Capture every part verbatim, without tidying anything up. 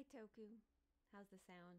Hi, Toku. How's the sound?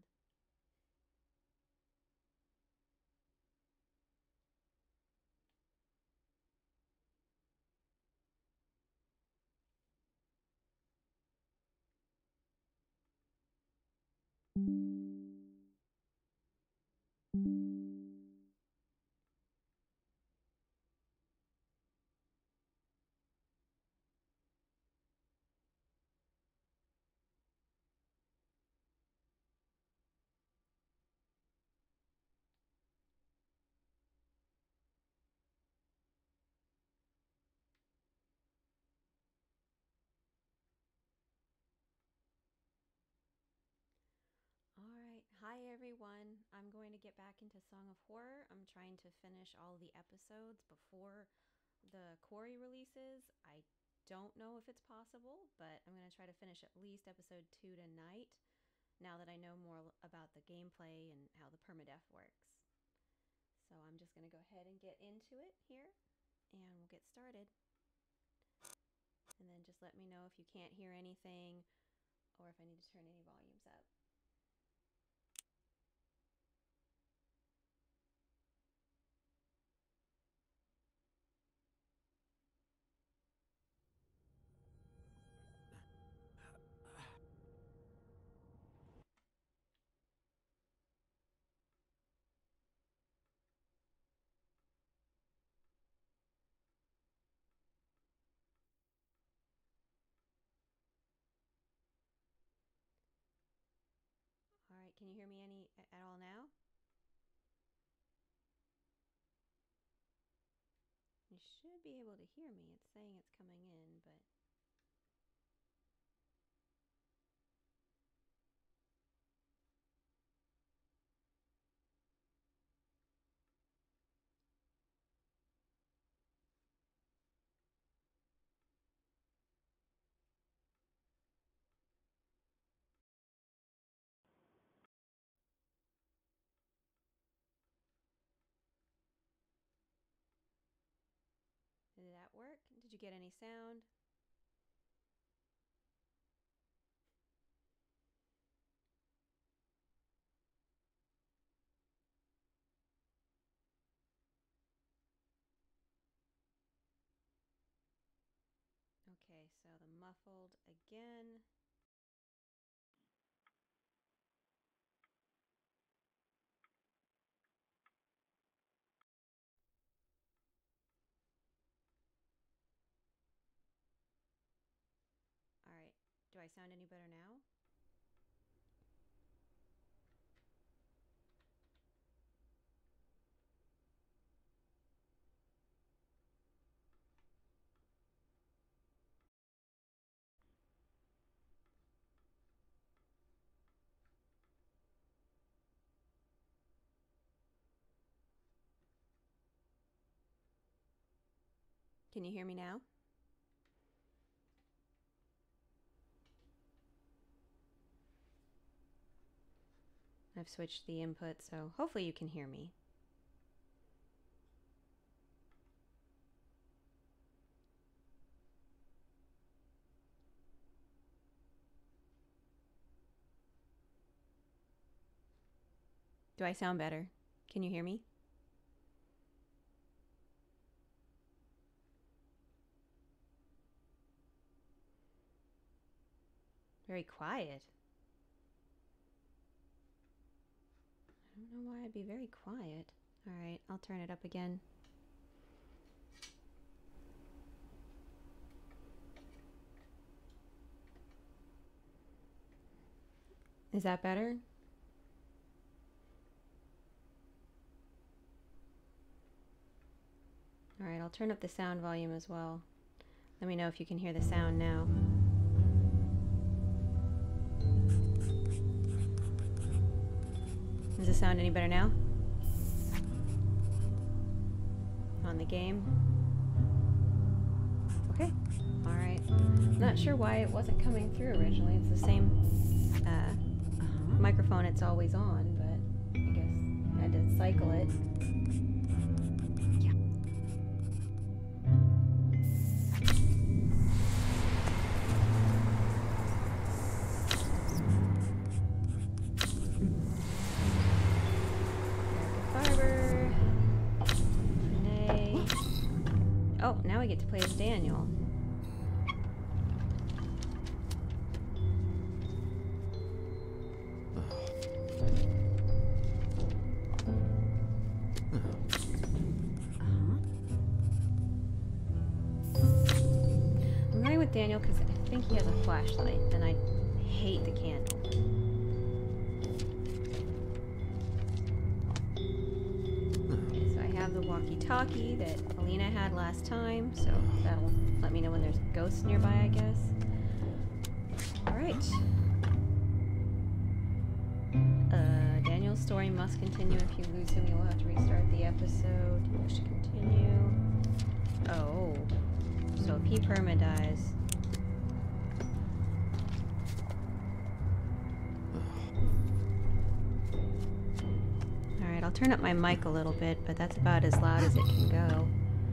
All right. Hi, everyone. I'm going to get back into Song of Horror. I'm trying to finish all the episodes before the Corey releases. I don't know if it's possible, but I'm going to try to finish at least episode two tonight now that I know more about the gameplay and how the permadeath works. So I'm just going to go ahead and get into it here, and we'll get started. And then just let me know if you can't hear anything or if I need to turn any volumes up. All right, can you hear me any at all now? You should be able to hear me. It's saying it's coming in, but did that work? Did you get any sound? Okay, so the muffled again. All right, do I sound any better now? Can you hear me now? I've switched the input, so hopefully you can hear me. Do I sound better? Can you hear me? Very quiet. I don't know why I'd be very quiet. All right, I'll turn it up again. Is that better? All right, I'll turn up the sound volume as well. Let me know if you can hear the sound now. Does it sound any better now? On the game? Okay, all right. I'm not sure why it wasn't coming through originally. It's the same uh, uh-huh. microphone it's always on, but I guess I had to cycle it. Oh, now we get to play as Daniel. I'm going with Daniel because I think he has a flashlight, and I hate the candle. Okay, so I have the walkie-talkie that Alina had last time, so that'll let me know when there's ghosts nearby, I guess. Alright. Uh, Daniel's story must continue. If you lose him, you'll have to restart the episode. Push to continue. Oh. So if he perma dies... Alright, I'll turn up my mic a little bit, but that's about as loud as it can go.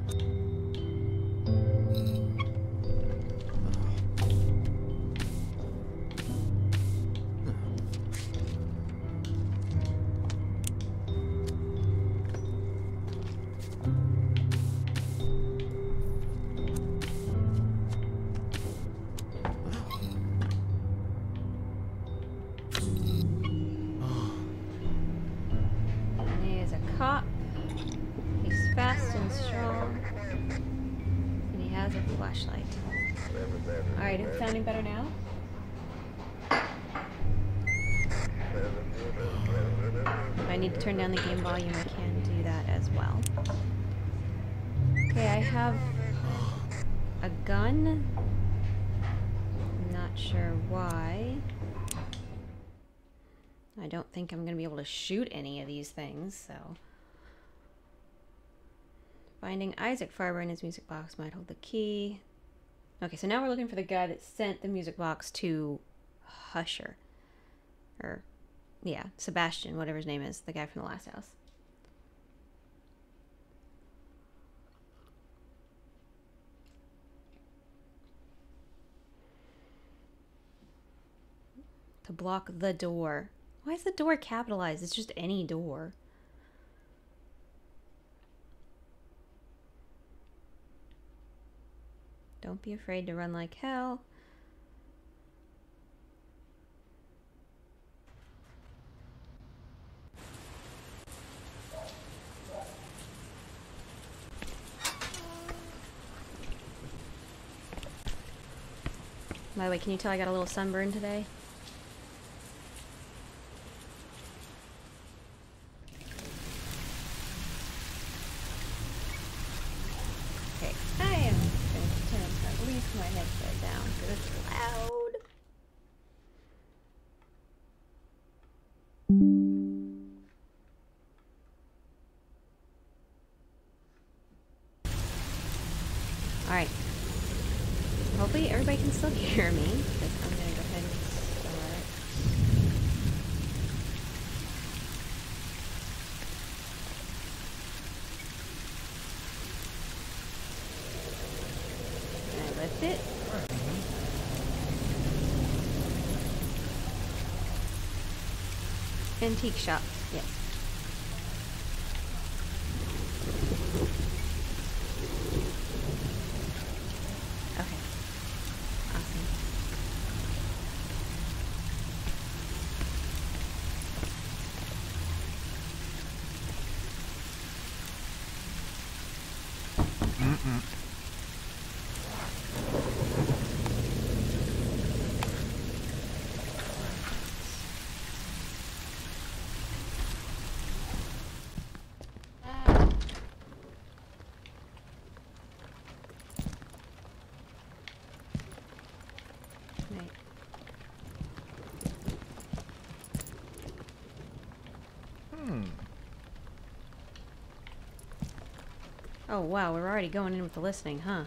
Flashlight. Alright, is it sounding better now? If I need to turn down the game volume, I can do that as well. Okay, I have a gun. I'm not sure why. I don't think I'm going to be able to shoot any of these things, so... Finding Isaac Farber in his music box might hold the key. Okay, so now we're looking for the guy that sent the music box to Husher. Or, yeah, Sebastian, whatever his name is, the guy from the last house. To block the door. Why is the door capitalized? It's just any door. Don't be afraid to run like hell. By the way, can you tell I got a little sunburn today? Okay, I am going to turn at least my headset down because it's loud. Alright. Hopefully everybody can still hear me, because I'm going to go ahead and start. Can I lift it? Antique shop, yes. Okay. Awesome. Mm-mm. Right. Hmm. Oh wow, we're already going in with the listening, huh?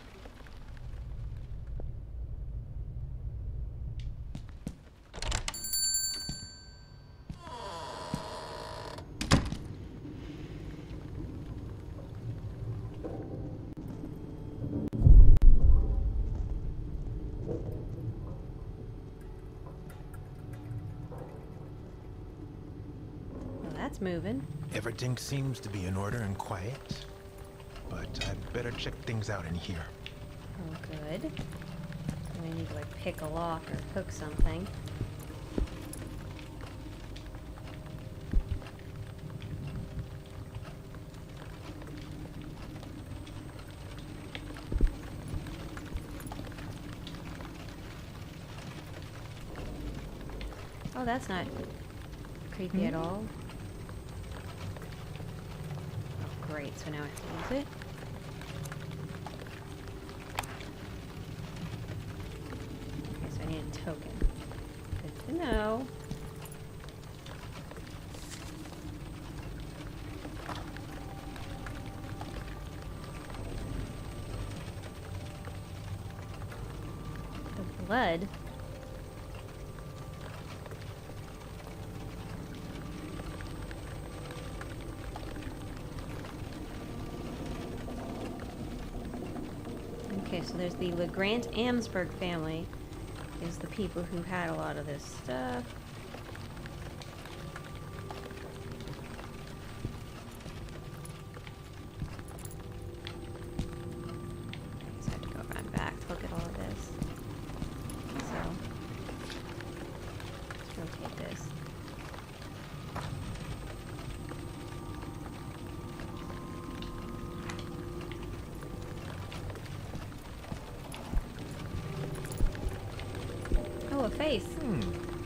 Well, that's moving. Everything seems to be in order and quiet, but I'd Better check things out in here. Oh, good. So we need to like pick a lock or hook something. Oh, that's not creepy Hmm? at all. Oh, great. So now I have to use it. Okay, so I need a token. Good to know. The blood. Okay, so there's the LeGrant-Amsberg family is the people who had a lot of this stuff. I just have to go around back to look at all of this. So, let's rotate this. Oh, a face. Hmm.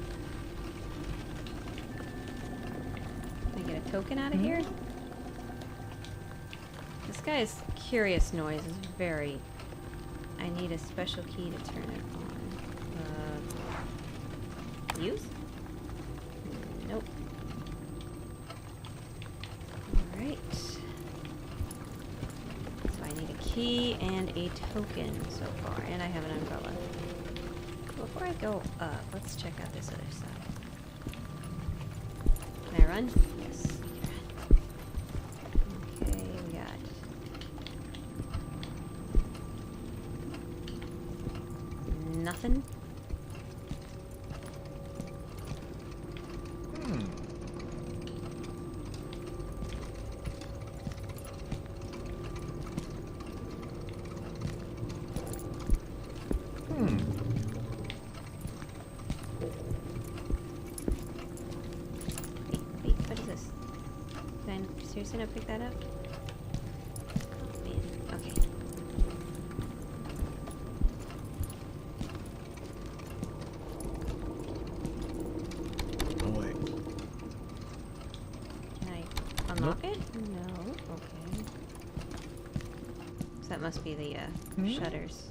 Can I get a token out of Hmm? here? This guy's curious noise is very... I need a special key to turn it on. Uh, use? Nope. Alright. So I need a key and a token so far. And I have an umbrella. Before I go up, let's check out this other side. Can I run? Yes. Okay, we got... nothing. Hmm. Hmm. Wait, wait, what is this? Can I seriously not pick that up? Oh, man. Okay. Oh, wait. Can I unlock it? No. Okay. So that must be the uh, Hmm? shutters.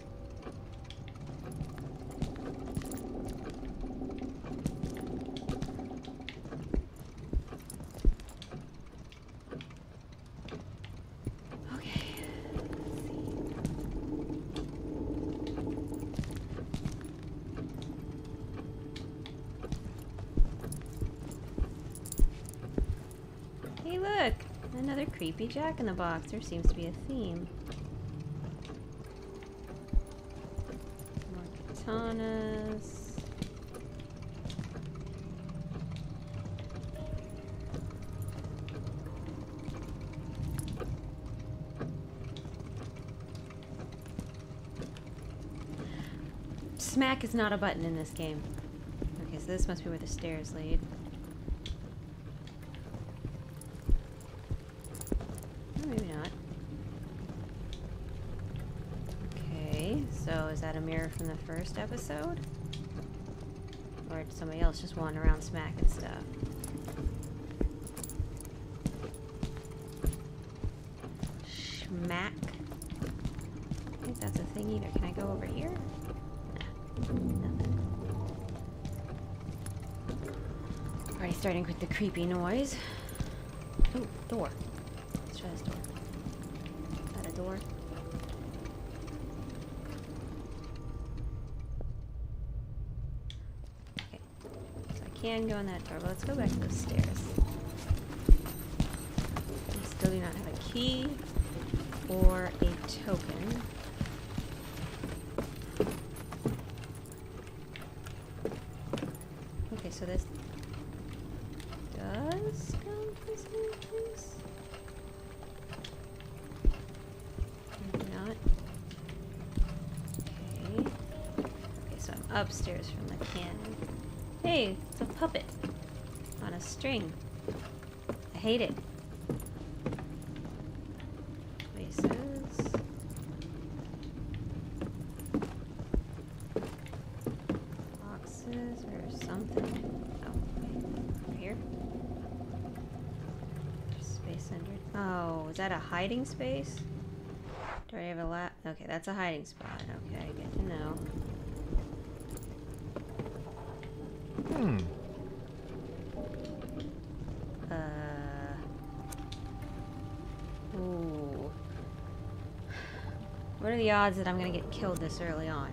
Okay. Let's see. Hey, look! Another creepy jack-in-the-box. There seems to be a theme. More katanas. Smack is not a button in this game. Okay, so this must be where the stairs lead. Or maybe not. Okay, so is that a mirror from the first episode? Or did somebody else just wander around smacking stuff? Schmack. I don't think that's a thing either. Can I go over here? Nah, nothing. Already starting with the creepy noise. Oh, door. Let's try this door. Is that a door? Okay. So I can go in that door, but let's go back to the stairs. We still do not have a key or a token. Okay, so this does go this way, please. upstairs from the cannon. Hey, it's a puppet on a string. I hate it. Spaces. Boxes or something. Oh, wait. Over here? Space under. Oh, is that a hiding space? Do I have a lap? Okay, that's a hiding spot. Okay, good to know. Hmm. Uh. Ooh. What are the odds that I'm gonna get killed this early on?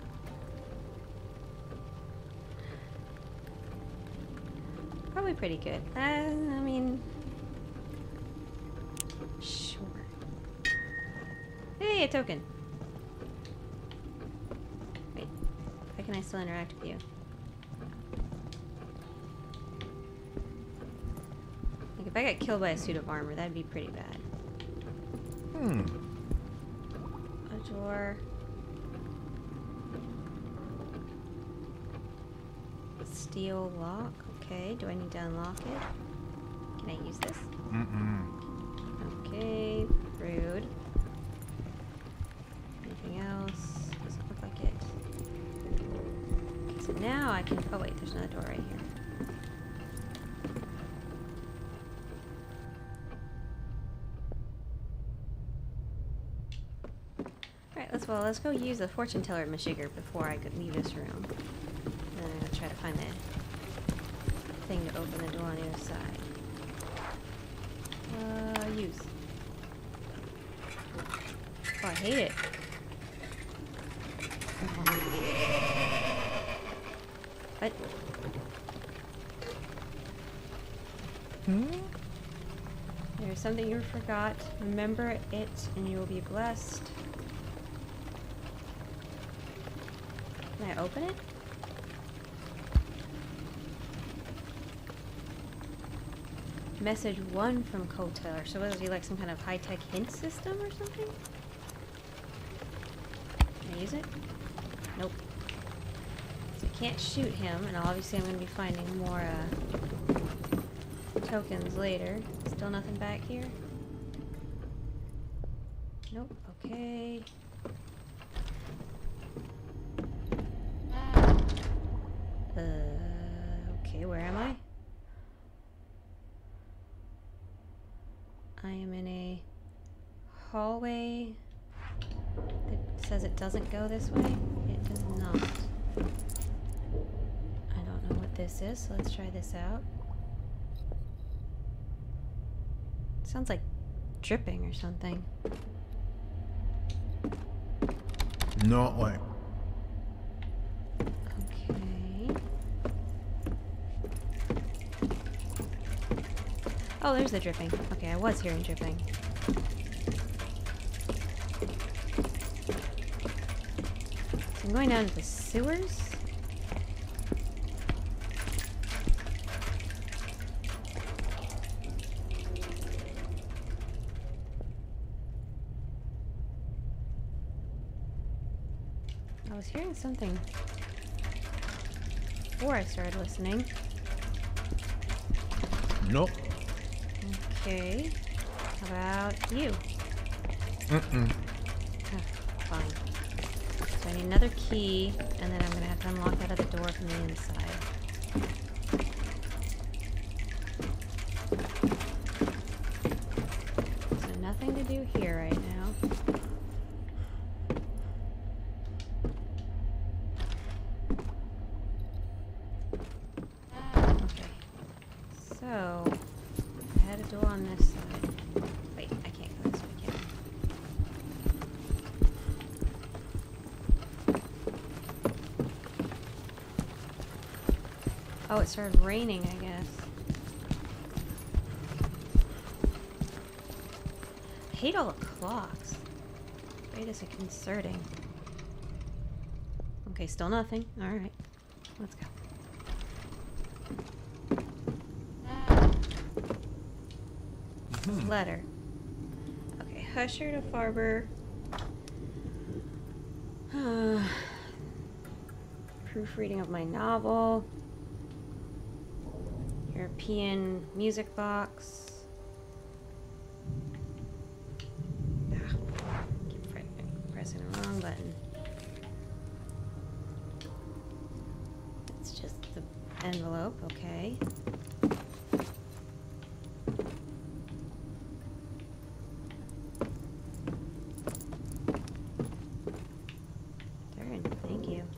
Probably pretty good. Uh, I mean, sure. Hey, a token. Wait, how can I still interact with you? Like, if I got killed by a suit of armor, that'd be pretty bad. Hmm. A door. Steel lock. Okay, do I need to unlock it? Can I use this? Mm-mm. Okay, rude. Anything else? Doesn't look like it. Okay, so now I can... Oh wait, there's another door right here. Alright, let's well, let's go use the fortune teller mashigger before I could leave this room. And then I'm gonna try to find the thing to open the door on the other side. Uh, use. Oh, I hate it. What? Hmm? There is something you forgot. Remember it, and you will be blessed. Can I open it? Message one from Coteller. So was he like some kind of high-tech hint system or something? Can I use it? Nope. So I can't shoot him, and obviously I'm going to be finding more uh, tokens later. Still nothing back here? Nope. Okay. Uh, okay, where am I? I am in a hallway that says it doesn't go this way. It does not. I don't know what this is, so let's try this out. It sounds like dripping or something. Not like. Okay. Oh, there's the dripping. Okay, I was hearing dripping. So I'm going down to the sewers. I was hearing something before I started listening. Nope. Okay. How about you? Mm-mm. Oh, fine. So I need another key, and then I'm gonna have to unlock that other door from the inside. So nothing to do here right now. Okay. So I had a door on this side. Wait, I can't go this way, can I? Oh, it started raining, I guess. I hate all the clocks. Very disconcerting. Okay, still nothing. Alright. Let's go. Hmm. Letter. Okay, Husher to Farber. proofreading of my novel. European music box. Ah, keep pressing the wrong button. It's just the envelope, okay. Thank you.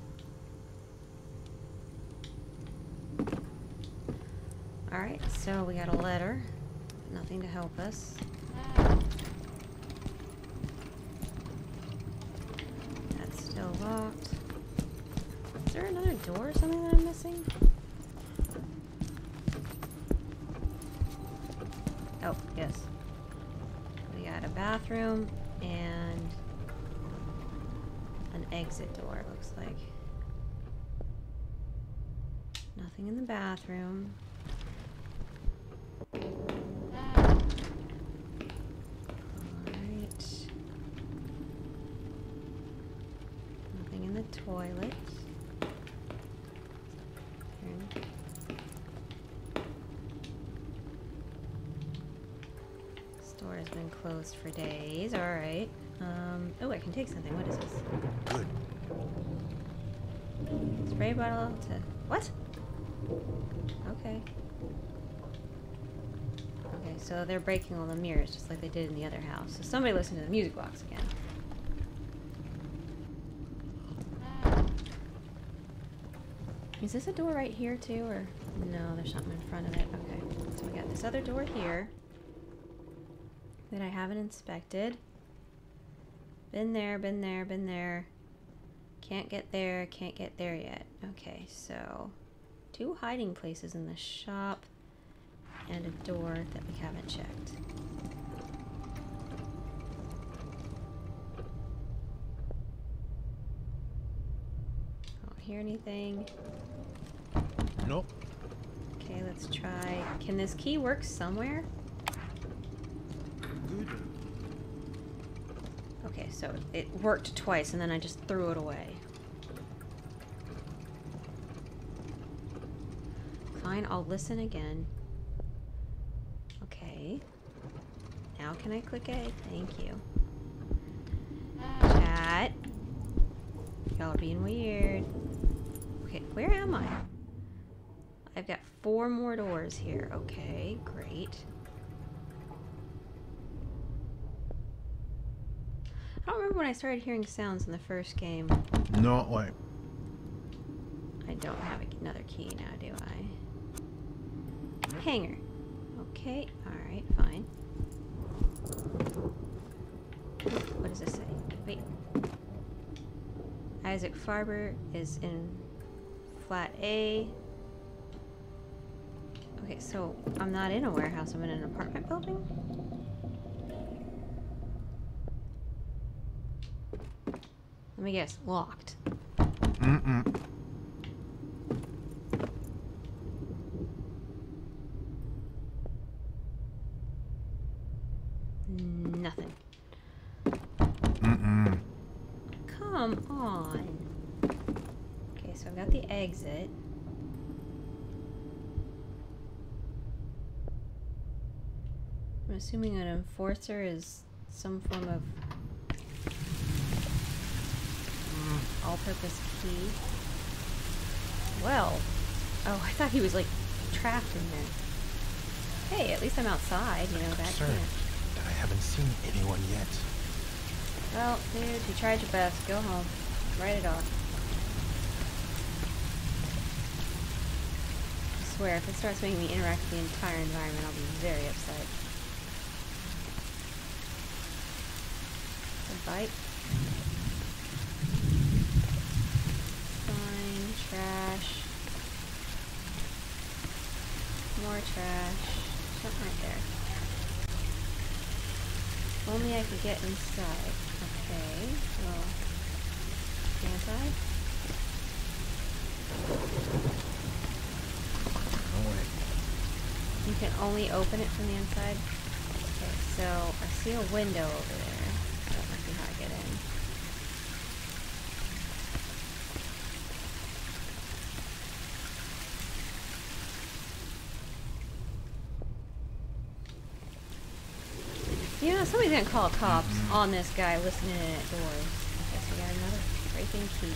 Alright, so we got a letter. Nothing to help us. That's still locked. Is there another door or something that I'm missing? Oh, yes. We got a bathroom and an exit door, it looks like. Nothing in the bathroom. Alright. Nothing in the toilet. Turn. Store has been closed for days. Alright. Um, oh, I can take something. What is this? Good. Spray bottle to... What? Okay. Okay, so they're breaking all the mirrors just like they did in the other house. So somebody listened to the music box again. Is this a door right here too, or... No, there's something in front of it. Okay, so we got this other door here that I haven't inspected. Been there, been there, been there. Can't get there, can't get there yet. Okay, so two hiding places in the shop and a door that we haven't checked. Don't hear anything. Nope. Okay, let's try. Can this key work somewhere? Good. Okay, so it worked twice and then I just threw it away. Fine, I'll listen again. Okay. Now can I click A? Thank you. Chat. Y'all are being weird. Okay, where am I? I've got four more doors here. Okay, great. I don't remember when I started hearing sounds in the first game. Not like. I don't have another key now, do I? Hanger. Okay, alright, fine. What does this say? Wait. Isaac Farber is in flat A. Okay, so I'm not in a warehouse, I'm in an apartment building? Let me guess, locked. Mm-mm. Nothing. Mm-mm. Come on. Okay, so I've got the exit. I'm assuming an enforcer is some form of all-purpose key. Well, oh, I thought he was like trapped in there. Hey, at least I'm outside, you know, that Sir, can't. I haven't seen anyone yet. Well, dude, you tried your best. Go home. Write it off. I swear, if it starts making me interact with the entire environment, I'll be very upset. A bite. Fine. Trash. More trash. Something right there. If only I could get inside. Okay. Well, can't I? No way. You can only open it from the inside? Okay, so I see a window over there. That must be how I get in. You know, somebody's gonna call cops on this guy listening in at doors. I guess we got another freaking key.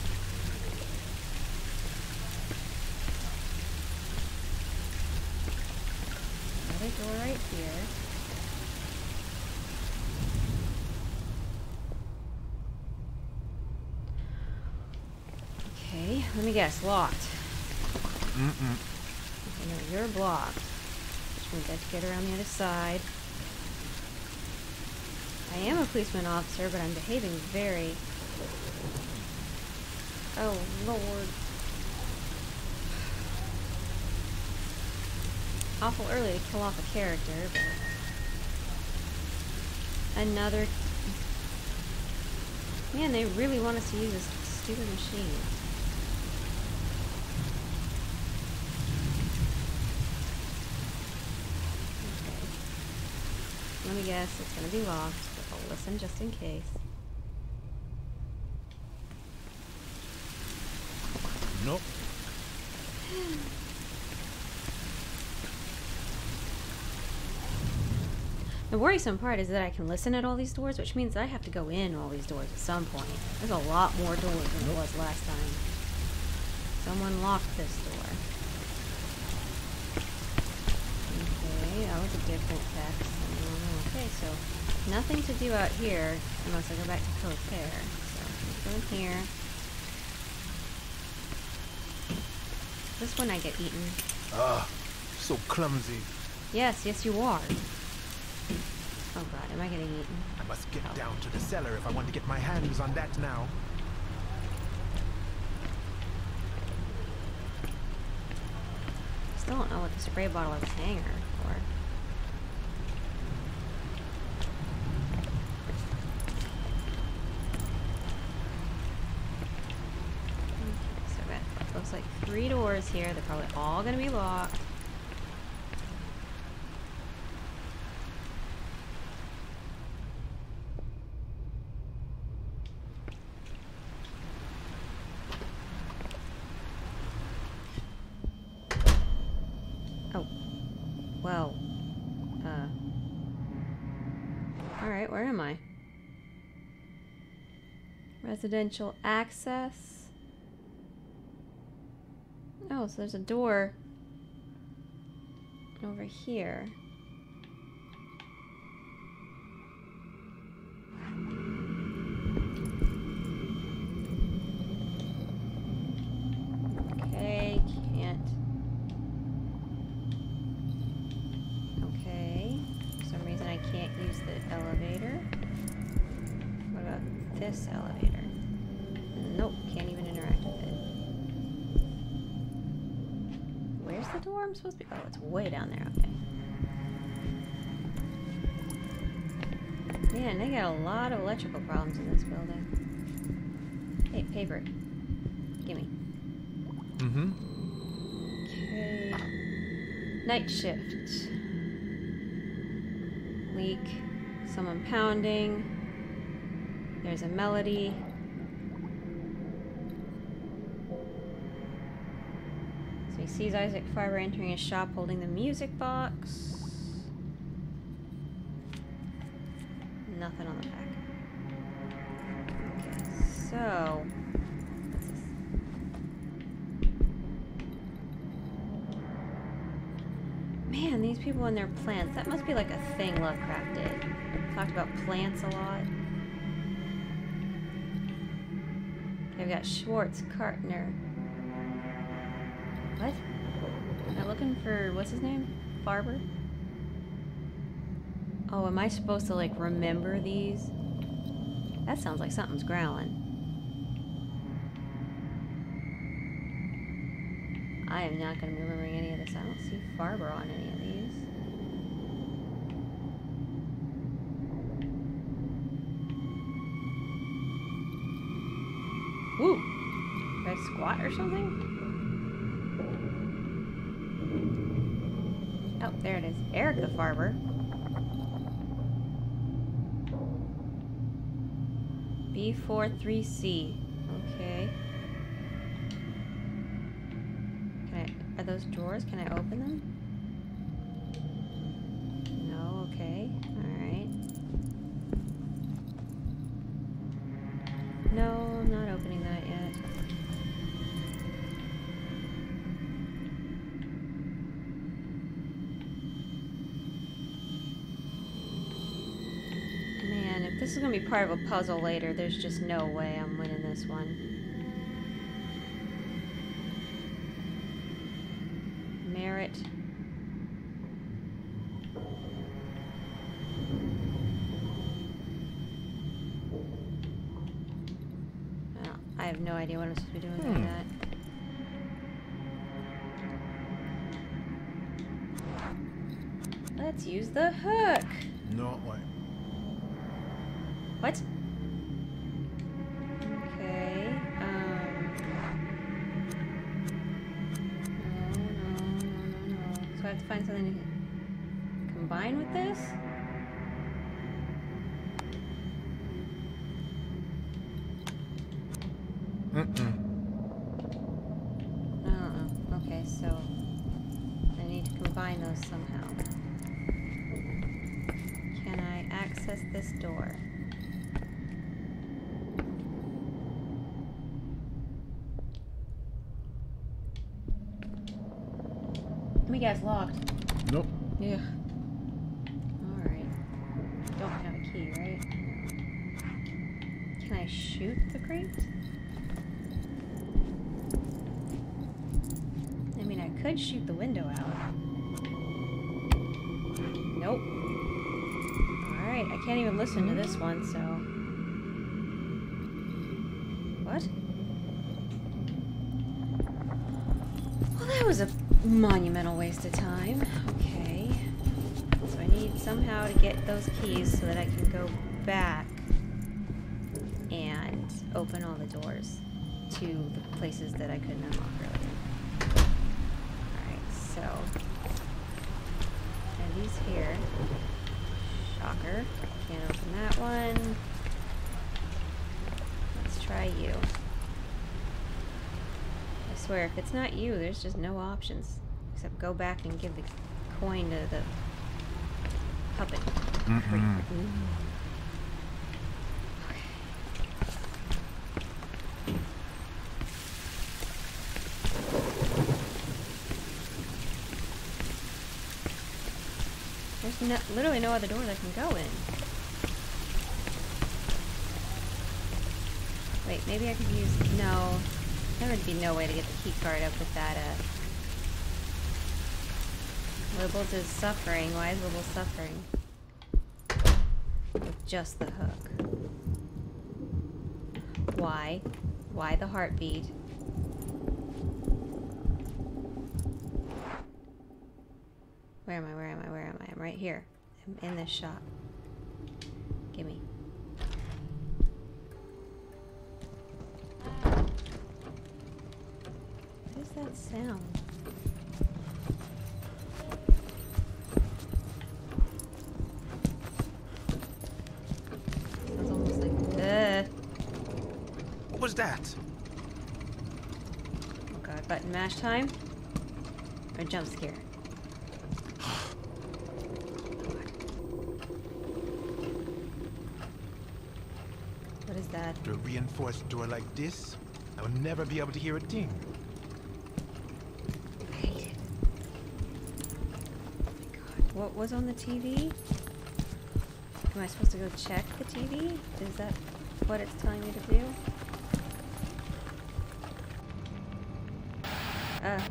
Another door right here. Okay, let me guess. Locked. Mm-mm. Okay, no, you're blocked. Which means I have to get around the other side. I am a policeman officer, but I'm behaving very... Oh, Lord. Awful early to kill off a character, but... Another... Man, they really want us to use this stupid machine. Okay. Let me guess, it's gonna be locked. I'll listen just in case. Nope. The worrisome part is that I can listen at all these doors, which means I have to go in all these doors at some point. There's a lot more doors than there was last time. Someone locked this door. Okay, that was a different text. Okay, so nothing to do out here unless I go back to Copair. So let's go in here. This one I get eaten. Ah, so clumsy. Yes, yes you are. Oh god, am I getting eaten? I must get down to the cellar if I want to get my hands on that now. Still don't know what the spray bottle is hanger for. Okay, so that looks like three doors here. They're probably all gonna be locked. Well, uh, alright, where am I? Residential access. Oh, so there's a door over here. Okay, can't. I can't use the elevator. What about this elevator? Nope, can't even interact with it. Where's the door I'm supposed to be? Oh, it's way down there, okay. Man, they got a lot of electrical problems in this building. Hey, paper. Gimme. Mm-hmm. Okay. Night shift. Leak, someone pounding, there's a melody. So he sees Isaac Farber entering his shop holding the music box. Nothing on the back. Okay, so what's this? Man, these people and their plants. That must be like a thing Lovecraft did. Talked about plants a lot. Okay, we've got Schwartz, Kartner. What? Am I looking for, what's his name? Farber? Oh, am I supposed to, like, remember these? That sounds like something's growling. I am not going to be remembering any of this. I don't see Farber on any of these. Woo! Did I squat or something? Oh, there it is. Erica Farber. B forty-three C. Okay. Are those drawers? Can I open them? No, okay. Alright. yet. Man, if this is gonna be part of a puzzle later, there's just no way I'm winning this one. Merit. I have no idea what I'm supposed to be doing with Hmm. that. Let's use the hook. No way. What? Okay. Um. No, no, no, no, no. So I have to find something to combine with this? Mm-mm. Uh-uh. Okay, so I need to combine those somehow. Can I access this door? Let me guess, locked. Nope. Yeah. Alright. Don't have a key, right? No. Can I shoot the crate? I mean, I could shoot the window out. Nope. Alright, I can't even listen to this one, so... What? Well, that was a monumental waste of time. Okay. So I need somehow to get those keys so that I can go back and open all the doors to the places that I couldn't unlock earlier. Alright, so... and these here. Shocker. Can't open that one. Let's try you. I swear, if it's not you, there's just no options. Except go back and give the coin to the puppet. Mm-mm. There's no, literally no other doors I can go in. Wait, maybe I could use... No. There would be no way to get the key card up with that, uh... Wibbles is suffering. Why is Wibbles suffering? With just the hook. Why? Why the heartbeat? Where am I? Where am I? Where am I? I'm right here. I'm in this shop. Gimme. What is that sound? Sounds almost like... Ugh. What was that? Oh god, button mash time? Or jump scare? What is that? To a reinforced door like this, I will never be able to hear a ding. I hate it. Oh my god. What was on the T V? Am I supposed to go check the T V? Is that what it's telling me to do? Uh.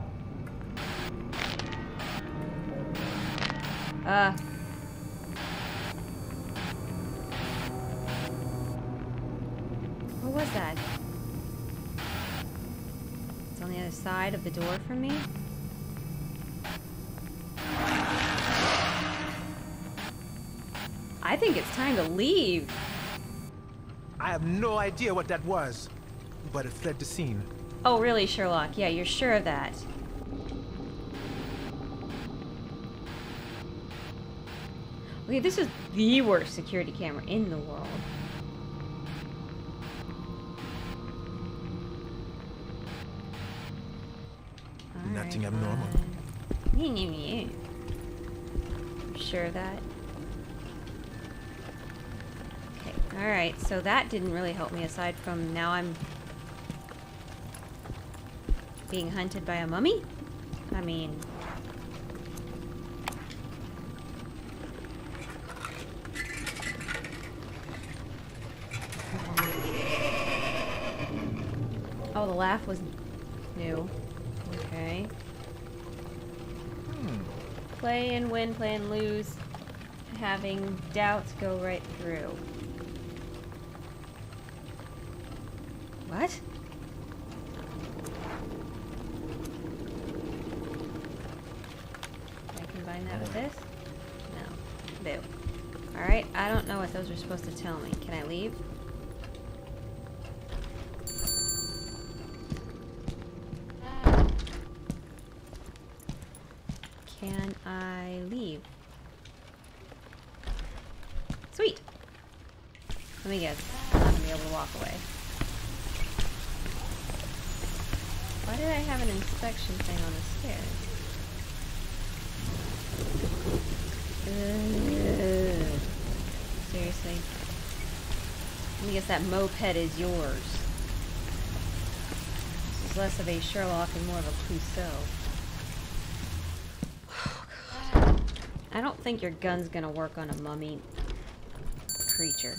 Uh. What was that? It's on the other side of the door from me? I think it's time to leave. I have no idea what that was, but it fled the scene. Oh, really, Sherlock? Yeah, you're sure of that. Okay, this is the worst security camera in the world. Nothing abnormal. You sure of that? Okay, alright, so that didn't really help me aside from now I'm Being hunted by a mummy? I mean... Oh, the laugh was new. Okay. Hmm. Play and win, play and lose. Having doubts go right through. What? Can I combine that with this? No. Boo. Alright, I don't know what those are supposed to tell me. Can I leave? Can I leave? Sweet! Let me guess. I'm not gonna be able to walk away. Why did I have an inspection thing on the stairs? Ugh. Seriously? Let me guess that moped is yours. This is less of a Sherlock and more of a Clouseau. Oh, God. I don't think your gun's gonna work on a mummy creature.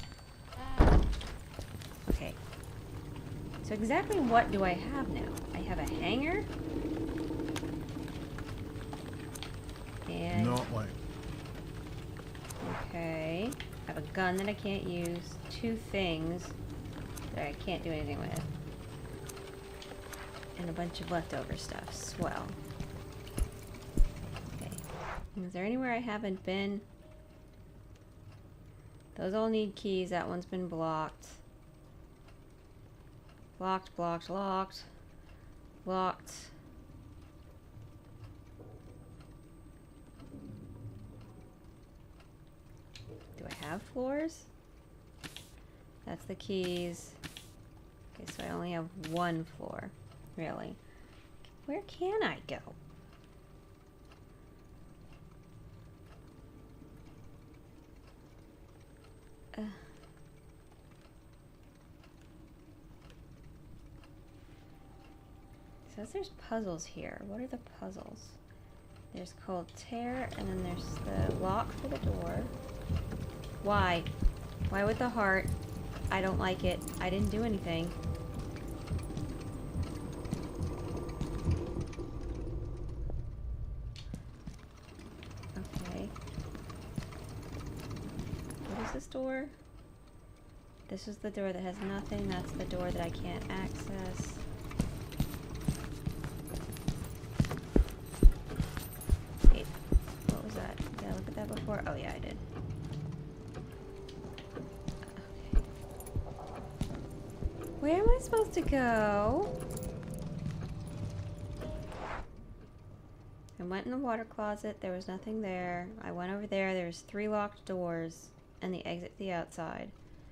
Okay. So exactly what do I have now? I have a hanger. And... No way. Okay. I have a gun that I can't use. Two things that I can't do anything with. And a bunch of leftover stuff. Swell. Okay. Is there anywhere I haven't been? Those all need keys. That one's been blocked. Blocked, blocked, locked. Locked. Do I have floors? That's the keys. Okay, so I only have one floor. Really. Where can I go? Uh. It says there's puzzles here. What are the puzzles? There's cold tear, and then there's the lock for the door. Why? Why with the heart? I don't like it. I didn't do anything. Okay. What is this door? This is the door that has nothing. That's the door that I can't access. Wait, what was that? Did I look at that before? Oh yeah, I did. Okay. Where am I supposed to go? I went in the water closet. There was nothing there. I went over there. There was three locked doors and the exit to the outside.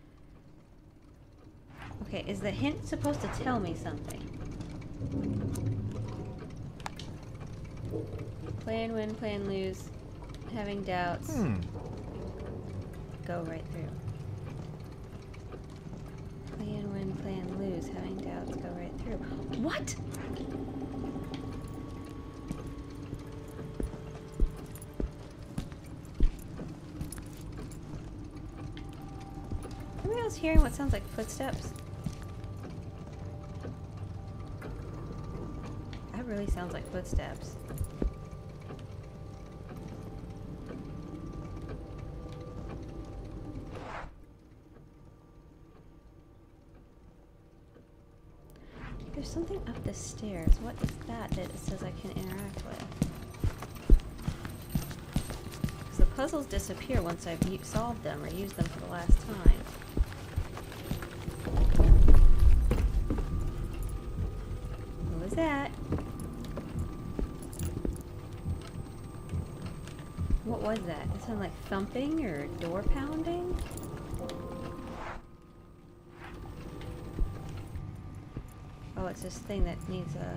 Okay, is the hint supposed to tell me something? Play and win, play and lose. Having doubts. Hmm. Go right through. Play and win, play and lose. Having doubts. Go right through. What? Anybody else hearing what sounds like footsteps? That really sounds like footsteps. There's something up the stairs. What is that that it says I can interact with? Because the puzzles disappear once I've solved them or used them for the last time. What was that? What was that? It sounded like thumping or door pounding? Oh, it's this thing that needs a...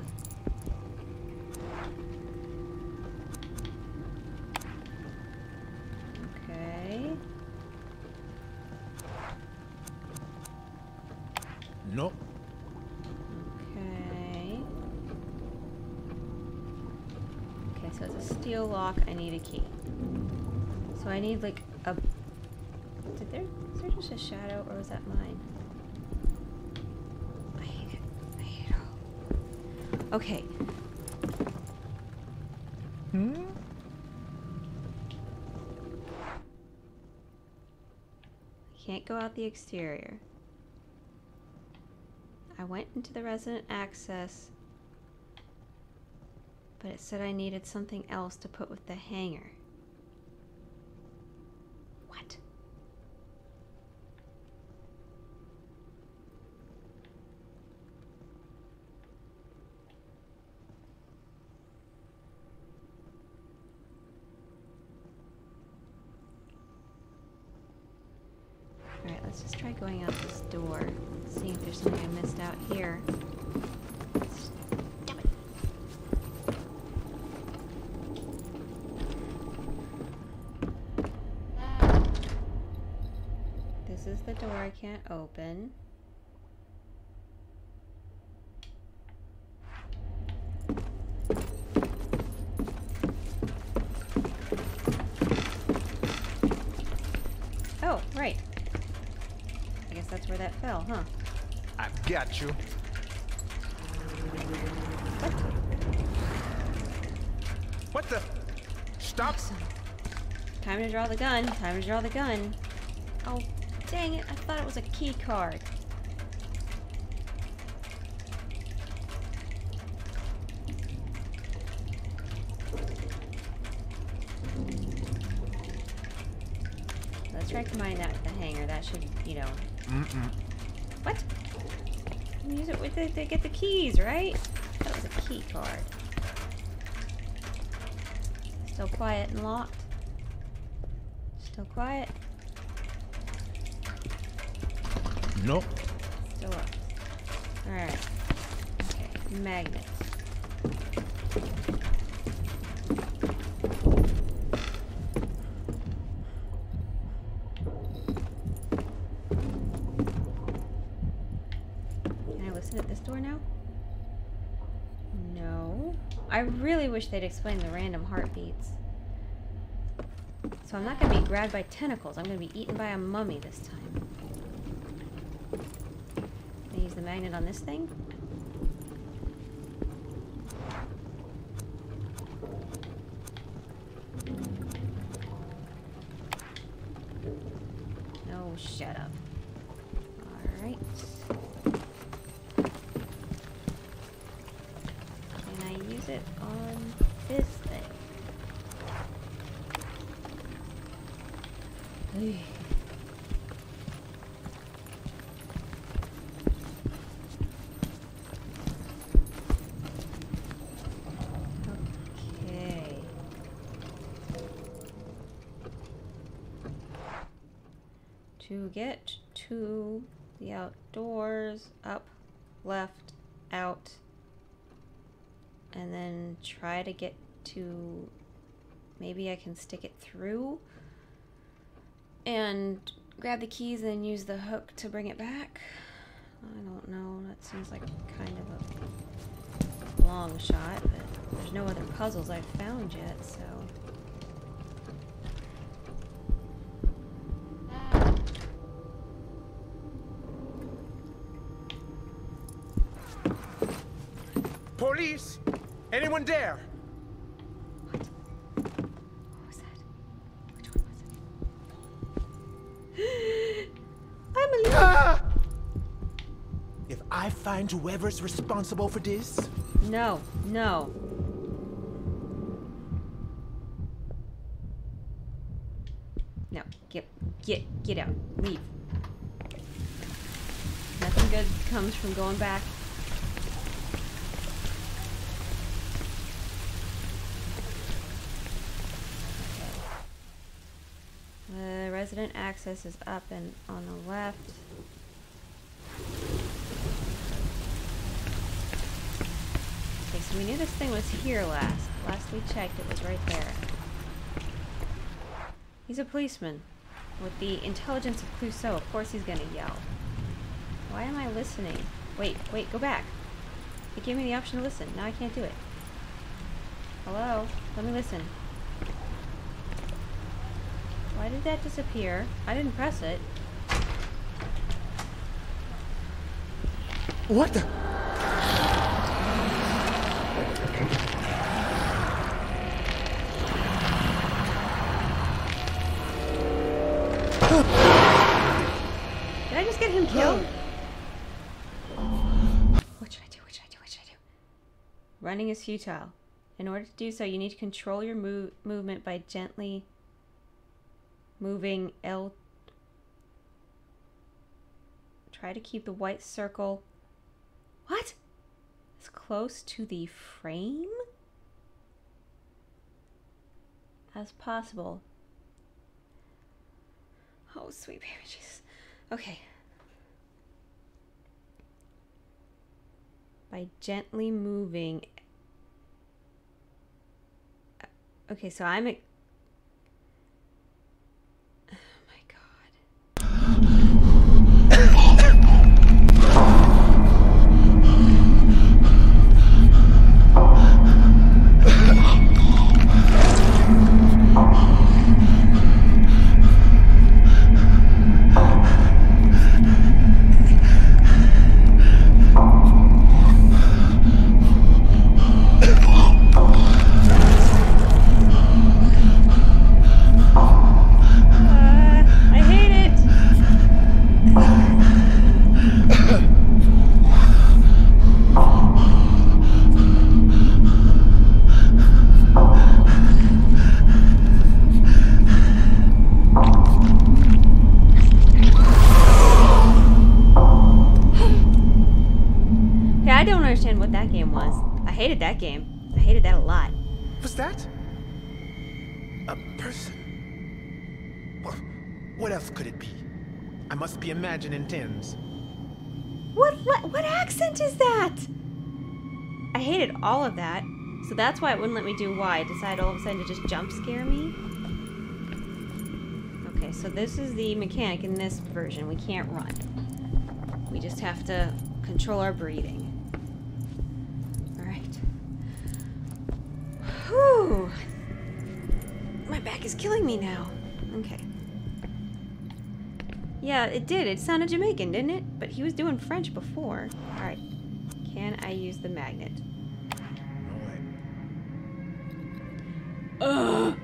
Okay. Nope. Okay. steel lock, I need a key. So I need like a... Did there... Is there just a shadow or was that mine? I hate it. I hate it all. Okay. Hmm? Can't go out the exterior. I went into the resident access, but it said I needed something else to put with the hanger. What? Alright, let's just try going out this door. See if there's something I missed out here. Damn it. This is the door I can't open. Oh, right. I guess that's where that fell, huh? I've got you. What? What the? Stop! Awesome. Time to draw the gun. Time to draw the gun. Oh, dang it. I thought it was a key card. Let's try combining that with the hanger. That should, you know... Mm-mm. What? Use it with the, to get the keys, right? That was a key card. Still quiet and locked. Still quiet. Nope. Still up. Alright. Okay. Magnets. Can I listen at this door now? No. I really wish they'd explain the random heartbeats. So I'm not going to be grabbed by tentacles. I'm going to be eaten by a mummy this time. Can I use the magnet on this thing? No, shut up. Alright. Can I use it on this thing? Ugh. Okay. To get to the outdoors, up, left, out, and then try to get to, maybe I can stick it through and grab the keys and then use the hook to bring it back. I don't know, that seems like kind of a long shot, but there's no other puzzles I've found yet, so. Police! Anyone there? What? What was that? Which one was it? I'm a little... Ah! If I find whoever's responsible for this... No, no. No, get, get, get out. Leave. Nothing good comes from going back. The resident access is up and on the left. Okay, so we knew this thing was here last. Last we checked, it was right there. He's a policeman with the intelligence of Clouseau. Of course he's gonna yell. Why am I listening? Wait, wait, go back. It gave me the option to listen. Now I can't do it. Hello? Let me listen. Why did that disappear? I didn't press it. What the? Did I just get him killed? What should I do? What should I do? What should I do? Running is futile. In order to do so, you need to control your move movement by gently moving L. Try to keep the white circle. What? As close to the frame as possible. Oh, sweet baby Jesus. Okay. By gently moving. Okay, so I'm. A... Oh my God. What that game was. I hated that game. I hated that a lot. Was that a person? What, what else could it be? I must be imagining tins. What, what what accent is that? I hated all of that. So that's why it wouldn't let me do Y. It decided all of a sudden to just jump scare me. Okay, so this is the mechanic in this version. We can't run. We just have to control our breathing. Whew. My back is killing me now. Okay. Yeah, it did. It sounded Jamaican, didn't it? But he was doing French before. Alright. Can I use the magnet? No way. Ugh.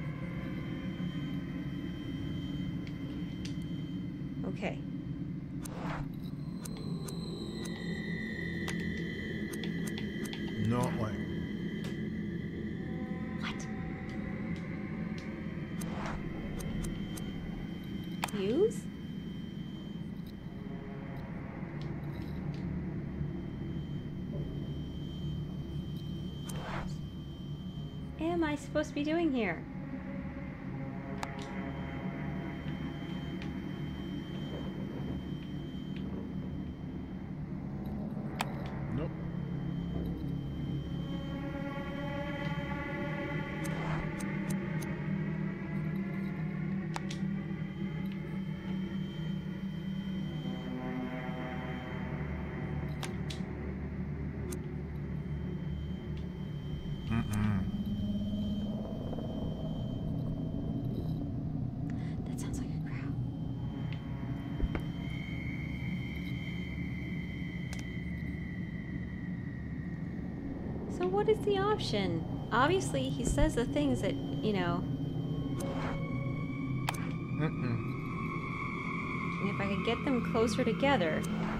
Okay. No way. Use? What am I supposed to be doing here? Nope. That sounds like a crowd. So what is the option? Obviously, he says the things that, you know... Mm-mm. And if I could get them closer together...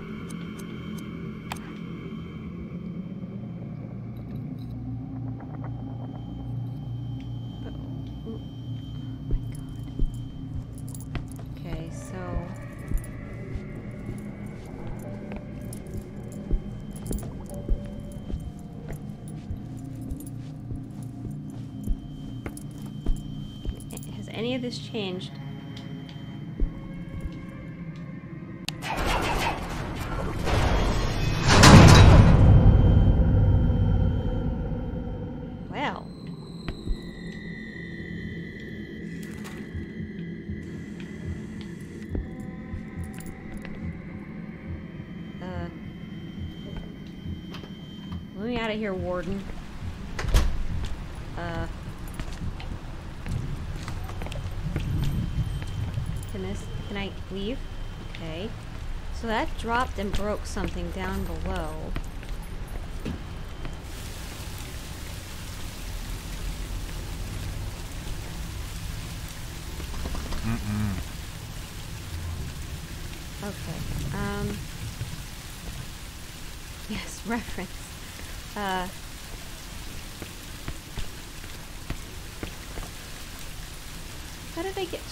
Any of this changed? Well. Uh. Let me out of here, Warden. Uh. Can this, can I leave? Okay. So that dropped and broke something down below. Mm-mm. Okay. Um. Yes, reference. Uh. How did I get...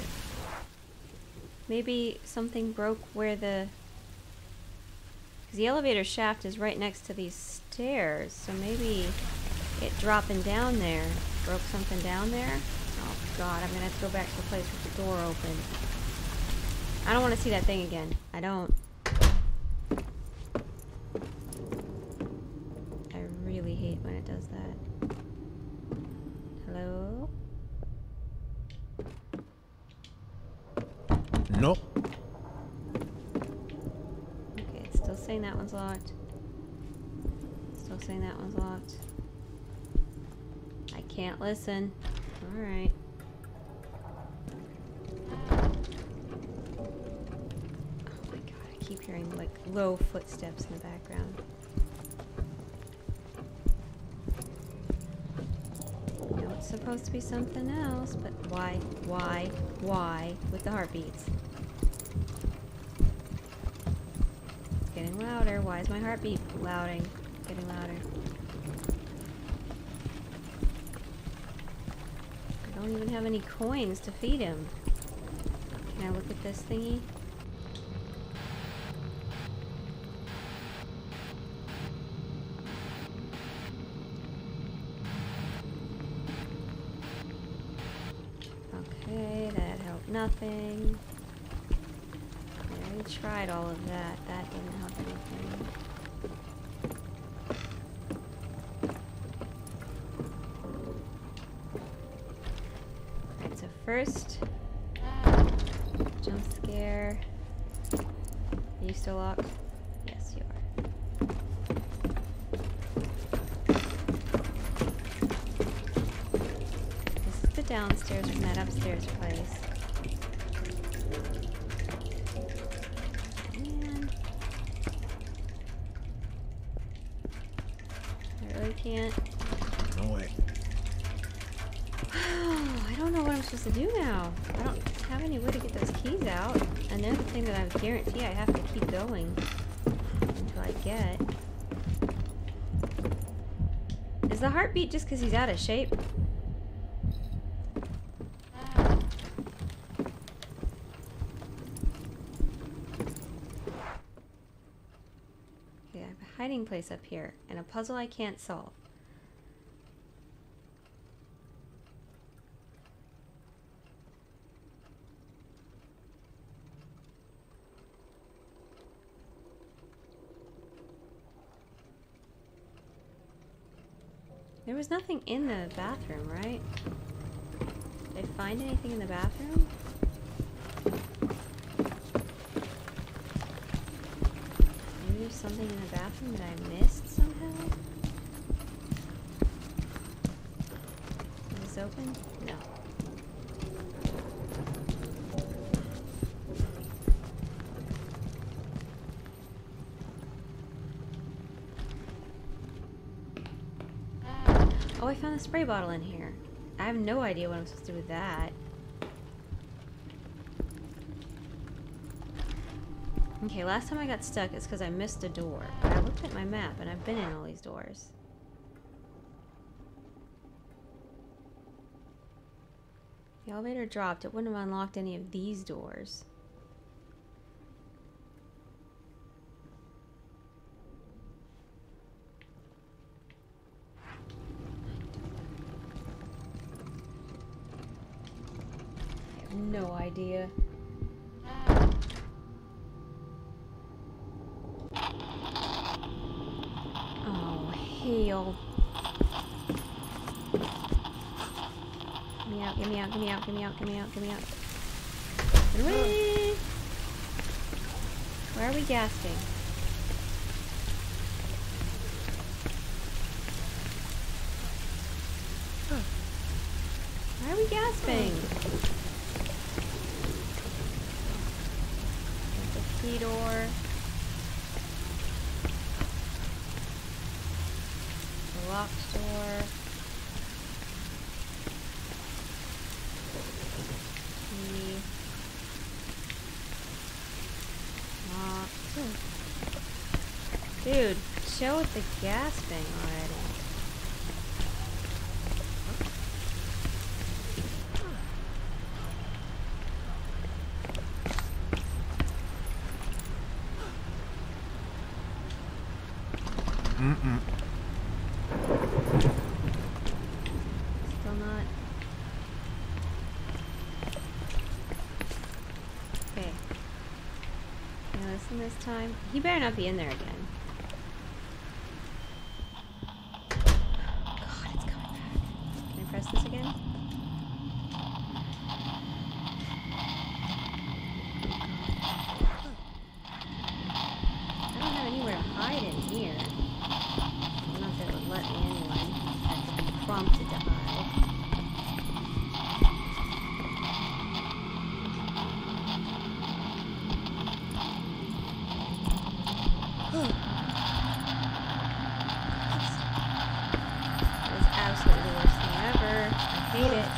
Maybe something broke where the... Because the elevator shaft is right next to these stairs, so maybe it dropping down there broke something down there? Oh god, I'm gonna have to go back to the place with the door open. I don't want to see that thing again. I don't. I really hate when it does that. Hello? No. Okay, it's still saying that one's locked. Still saying that one's locked. I can't listen. Alright. Oh my god, I keep hearing like low footsteps in the background. I know it's supposed to be something else, but why, why, why with the heartbeats? It's getting louder. Why is my heartbeat louding? Getting louder. I don't even have any coins to feed him. Can I look at this thingy? Okay, that helped nothing. I already tried all of that. That didn't help anything. Alright, so first, jump scare. Are you still locked? Yes, you are. This is the downstairs from that upstairs place. Man. I really can't. No way. I don't know what I'm supposed to do now. I don't have any way to get those keys out. And they're the thing that I guarantee I have to keep going until I get. Is the heartbeat just because he's out of shape? Okay, I have a hiding place up here and a puzzle I can't solve. There was nothing in the bathroom, right? Did I find anything in the bathroom? Maybe there's something in the bathroom that I missed somehow? Is this open? No. Oh, I found a spray bottle in here. I have no idea what I'm supposed to do with that. Okay, last time I got stuck is because I missed a door. But I looked at my map and I've been in all these doors. The elevator dropped. It wouldn't have unlocked any of these doors. No idea. Oh, hell. Get me out, get me out, get me out, get me out, get me out, get me out. Get away! Where are we gasping? gasping? There's the key door. The locked door. Key. Locked. Dude, chill with the gasping already. Mm-mm. Still not. Okay. Can I listen this time? He better not be in there again. God, it's coming back. Can I press this again? I don't have anywhere to hide in here. Not that it would let me anyway. I'd be prompted to hide. That is absolutely the worst thing ever. I hate it.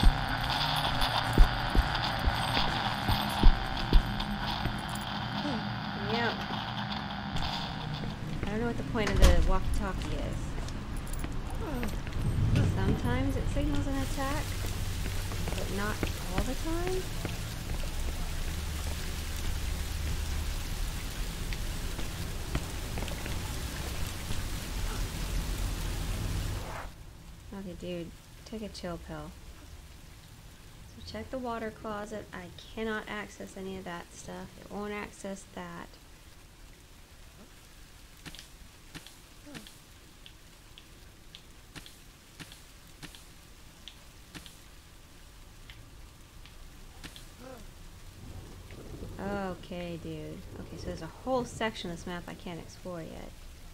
Yeah. I don't know what the point of the walkie-talkie is. Sometimes it signals an attack, but not all the time. Okay, dude, take a chill pill. So check the water closet. I cannot access any of that stuff. It won't access that. Okay, dude. Okay, so there's a whole section of this map I can't explore yet.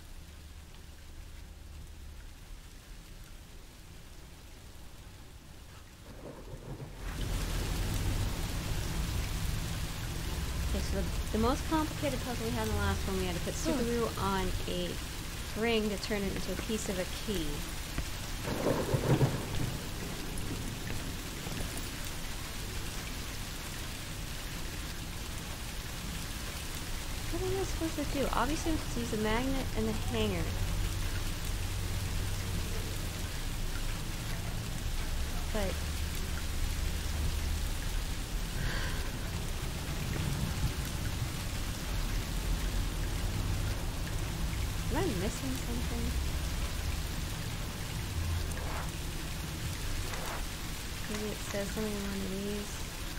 Okay, so the, the most complicated puzzle we had in the last one, we had to put Subaru on a ring to turn it into a piece of a key. What am I supposed to do? Obviously, I'm supposed to use the magnet and the hanger. But... am I missing something? Maybe it says something on one of these.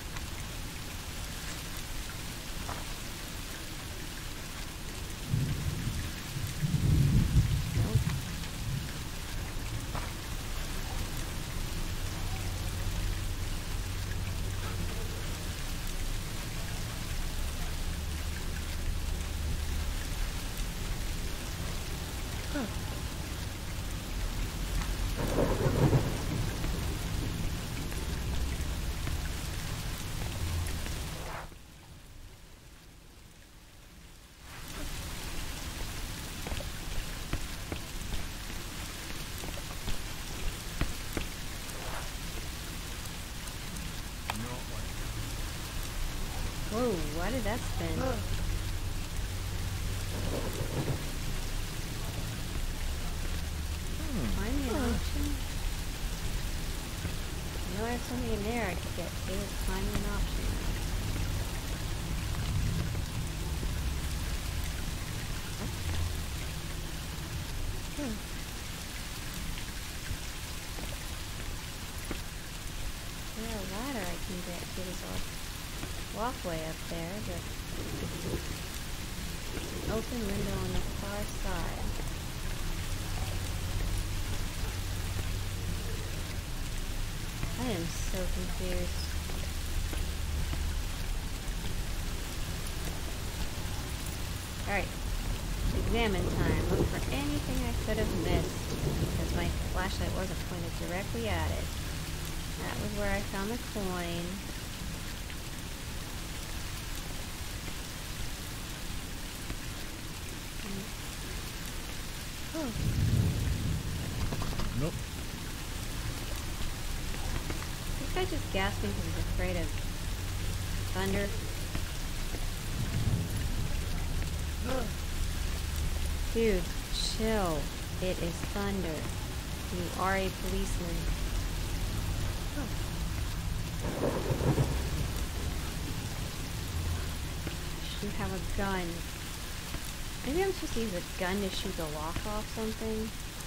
Whoa, why did that spin? Uh. Hmm. Find me an option? I know I have something in there I could get to. Find me an option. Hmm. Is there a ladder I can get to this off? Walkway up there, but an open window on the far side. I am so confused. Alright, examine time. Look for anything I could have missed, because my flashlight wasn't pointed directly at it. That was where I found the coin. Oh. Nope. This guy just gasping because he's afraid of thunder. Dude, chill. It is thunder. You are a policeman. You have a gun. Maybe I'm supposed to use a gun to shoot the lock off something.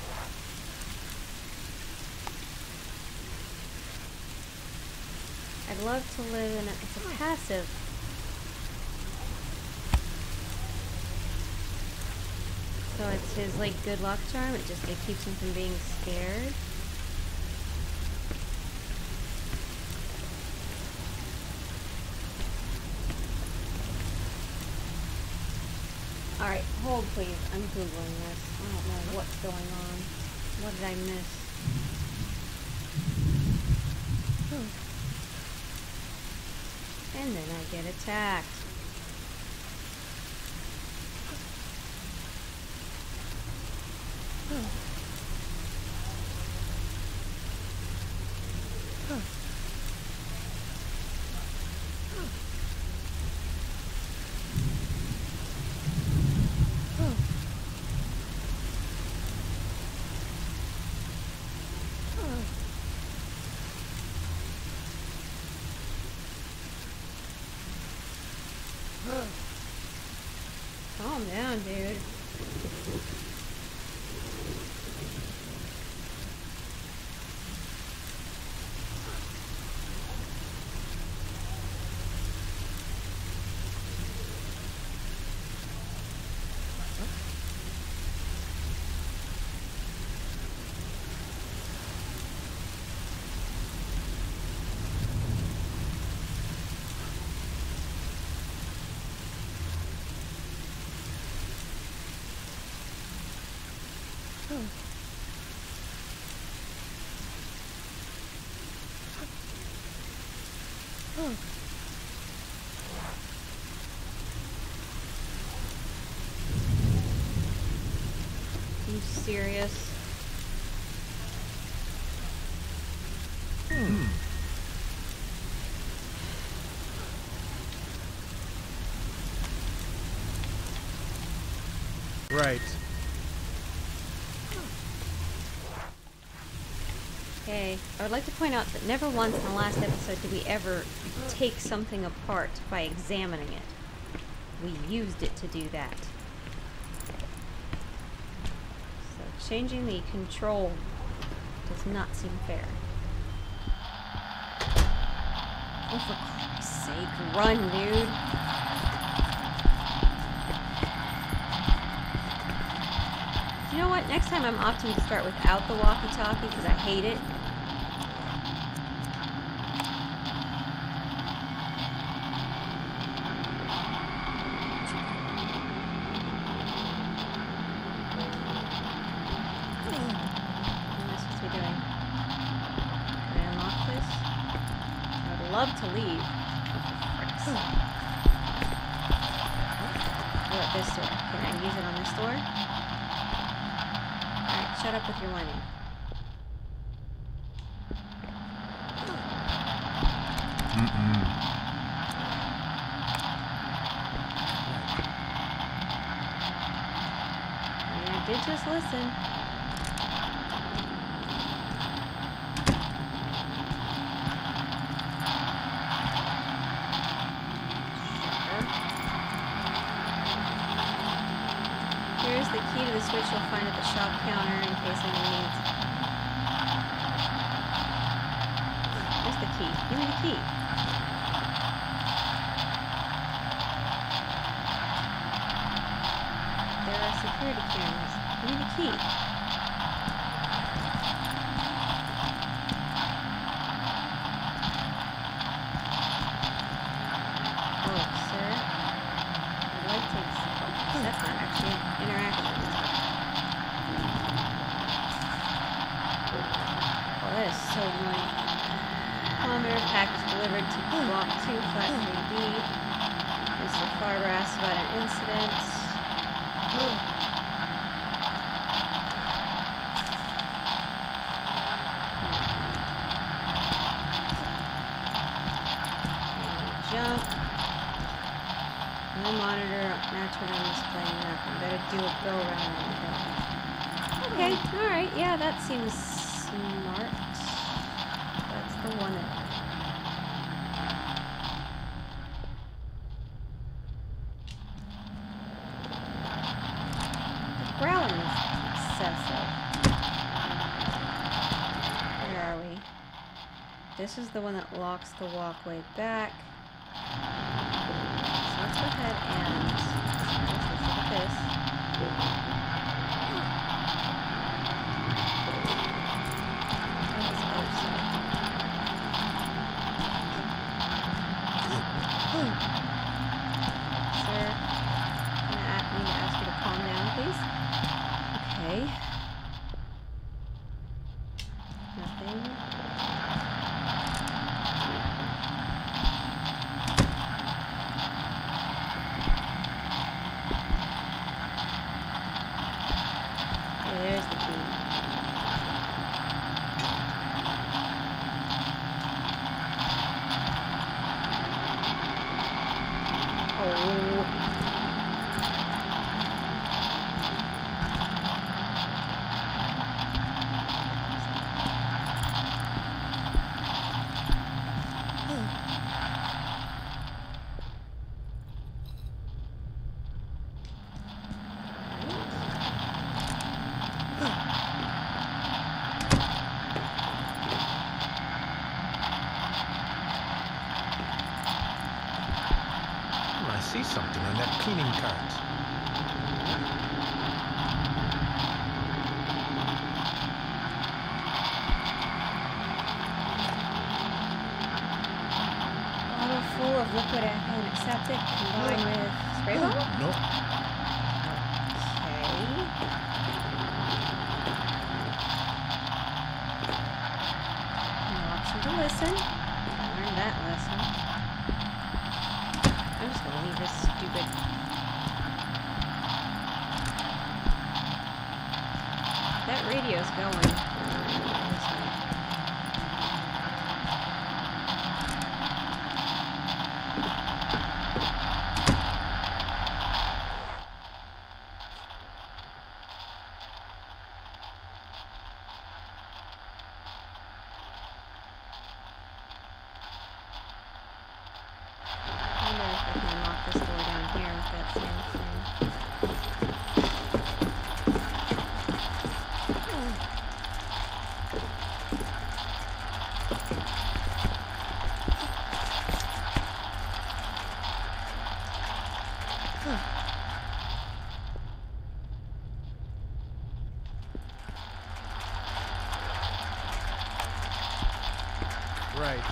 I'd love to live in a... It's a passive. So it's his, like, good luck charm. It just, it keeps him from being scared. Alright, hold please. I'm Googling this. I don't know what's going on. What did I miss? Hmm. And then I get attacked. Hmm. Huh. Calm down, dude. Oh. Are you serious? Hmm. Right. Okay, I would like to point out that never once in the last episode did we ever take something apart by examining it. We used it to do that. So changing the control does not seem fair. Oh, for Christ's sake, run, dude. You know what? Next time I'm opting to start without the walkie-talkie because I hate it. Love to leave. Oh, what about this door? Can I use it on this door? Alright, shut up with your whining. Mm-mm. Yeah, I did just listen. Here's the key to the switch you'll find at the shop counter in case anyone needs. Where's the key? Give me the key. There are security cameras. Give me the key. Oh, sir. I'd like to... That's not actually interaction. Oh, that is so annoying. block two, flat three B. Mister Farber asked about an incident. Jump. No monitor, natural on display, nothing. Better do a go around. Okay, alright, yeah, that seems smart. That's the one that... The growling is excessive. Where are we? This is the one that locks the walkway back. So let's go ahead and let's look at this. Sir, I'm gonna need to ask you to calm down, please. Okay. Nothing. There's the key. Oh. I see something on that cleaning cart. Bottle full of liquid antiseptic combined with spray bottle? No. Okay. No option to listen. Learned that lesson. I'm just gonna leave this stupid... That radio's going. I wonder if I can unlock this door down here with that same thing. Right.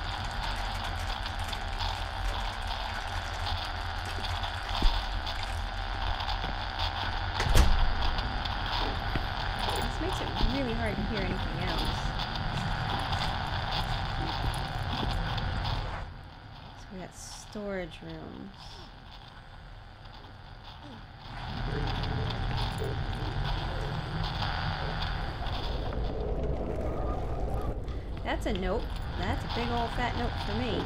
This makes it really hard to hear anything else. So we got storage rooms. That's a note. That's a big old fat note for me.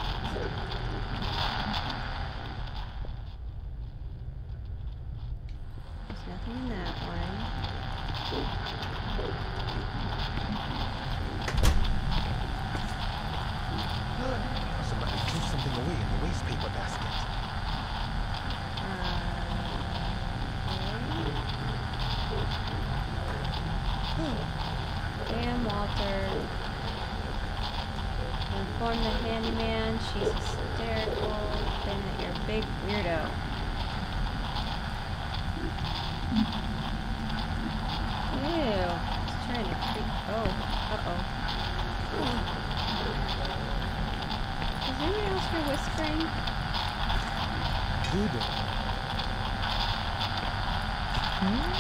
There's nothing in that one. Somebody threw something away in the waste paper basket. Uh, Damn, Walter. Inform the handyman she's hysterical. Then that you're a big weirdo. Ew. It's trying to creep. Oh. Uh-oh. Is anyone else here whispering? Good. Hmm?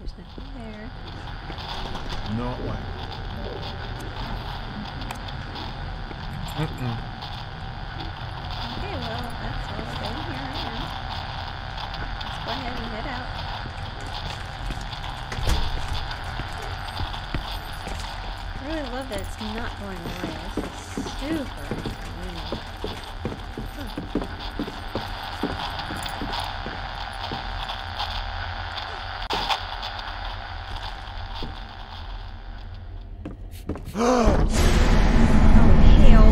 There's nothing there. No way. Mm-mm. Okay, well, that's all staying here right now. Let's go ahead and head out. I really love that it's not going away. This is super convenient. Huh. Oh, hell.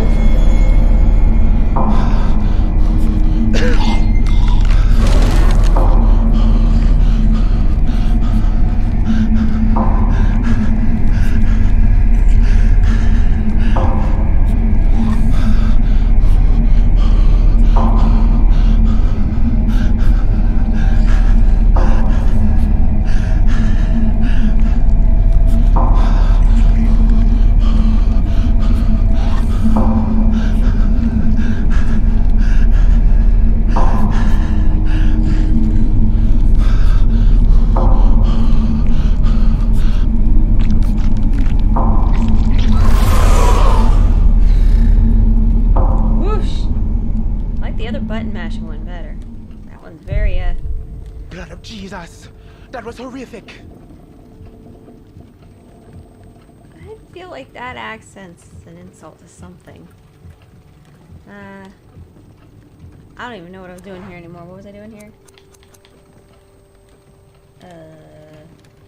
Button mashing one better. That one's very, uh... Blood of Jesus! That was horrific! I feel like that accent's an insult to something. Uh... I don't even know what I was doing here anymore. What was I doing here? Uh...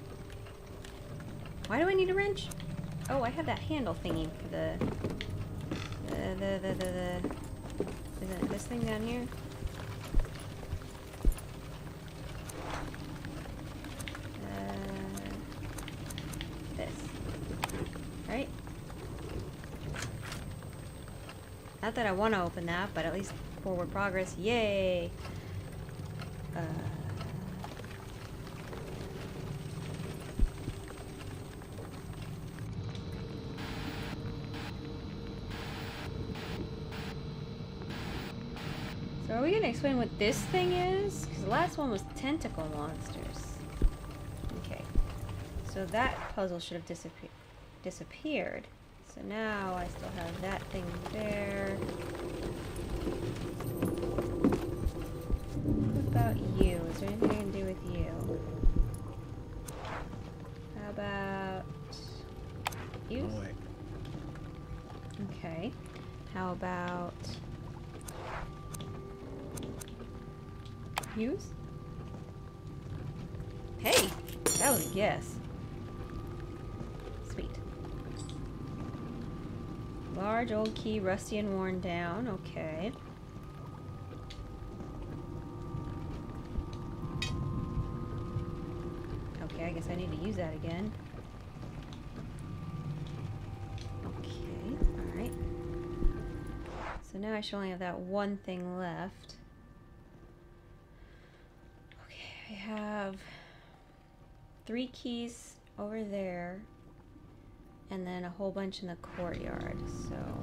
Why do I need a wrench? Oh, I have that handle thingy for the... The, the, the, the, the... Is it this thing down here? Uh, this. Right? Not that I want to open that, but at least forward progress. Yay! Uh... So are we gonna explain what this thing is? Because the last one was tentacle monsters. Okay. So that puzzle should have disappeared. disappeared. So now I still have that thing there. What about you? Is there anything I can do with you? How about you? Oh, wait. Okay. How about use? Hey, that was a guess. Sweet. Large old key, rusty and worn down. Okay. Okay, I guess I need to use that again. Okay, alright. So now I should only have that one thing left. I have three keys over there and then a whole bunch in the courtyard, so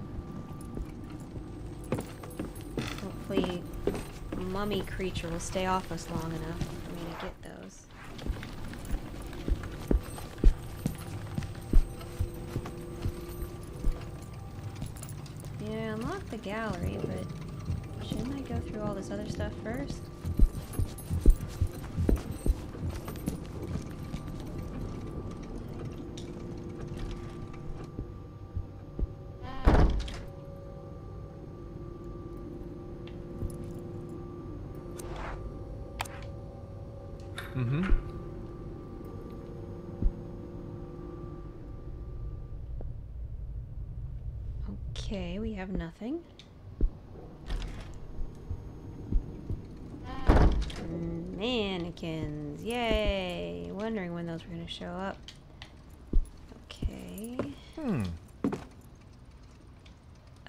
hopefully mummy creature will stay off us long enough for me to get those. Yeah, unlock the gallery, but shouldn't I go through all this other stuff first? Mm-hmm. Okay, we have nothing. Mannequins, yay! Wondering when those were gonna show up. Okay. Hmm. Uh,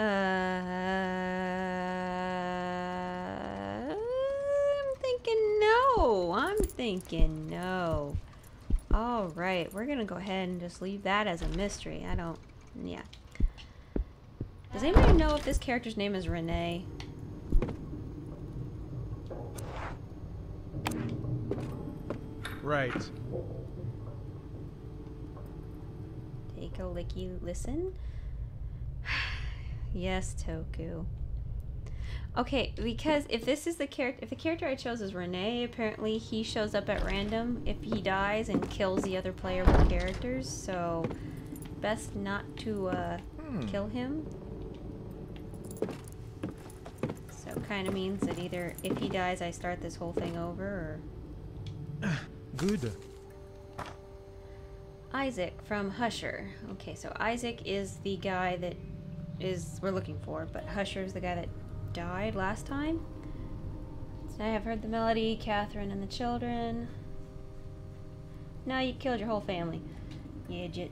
I'm thinking no. I'm thinking no. All right, we're gonna go ahead and just leave that as a mystery. I don't. Yeah. Does anybody know if this character's name is Renee? Right. Kill Licky, listen. Yes, Toku. Okay, because if this is the character, if the character I chose is Renee, apparently he shows up at random if he dies and kills the other playable characters, so best not to uh, hmm. kill him. So kind of means that either if he dies I start this whole thing over, or... Good. Isaac from Husher. Okay, so Isaac is the guy that is we're looking for, but Husher is the guy that died last time. So I have heard the melody, Catherine and the children. Now you killed your whole family. You idiot.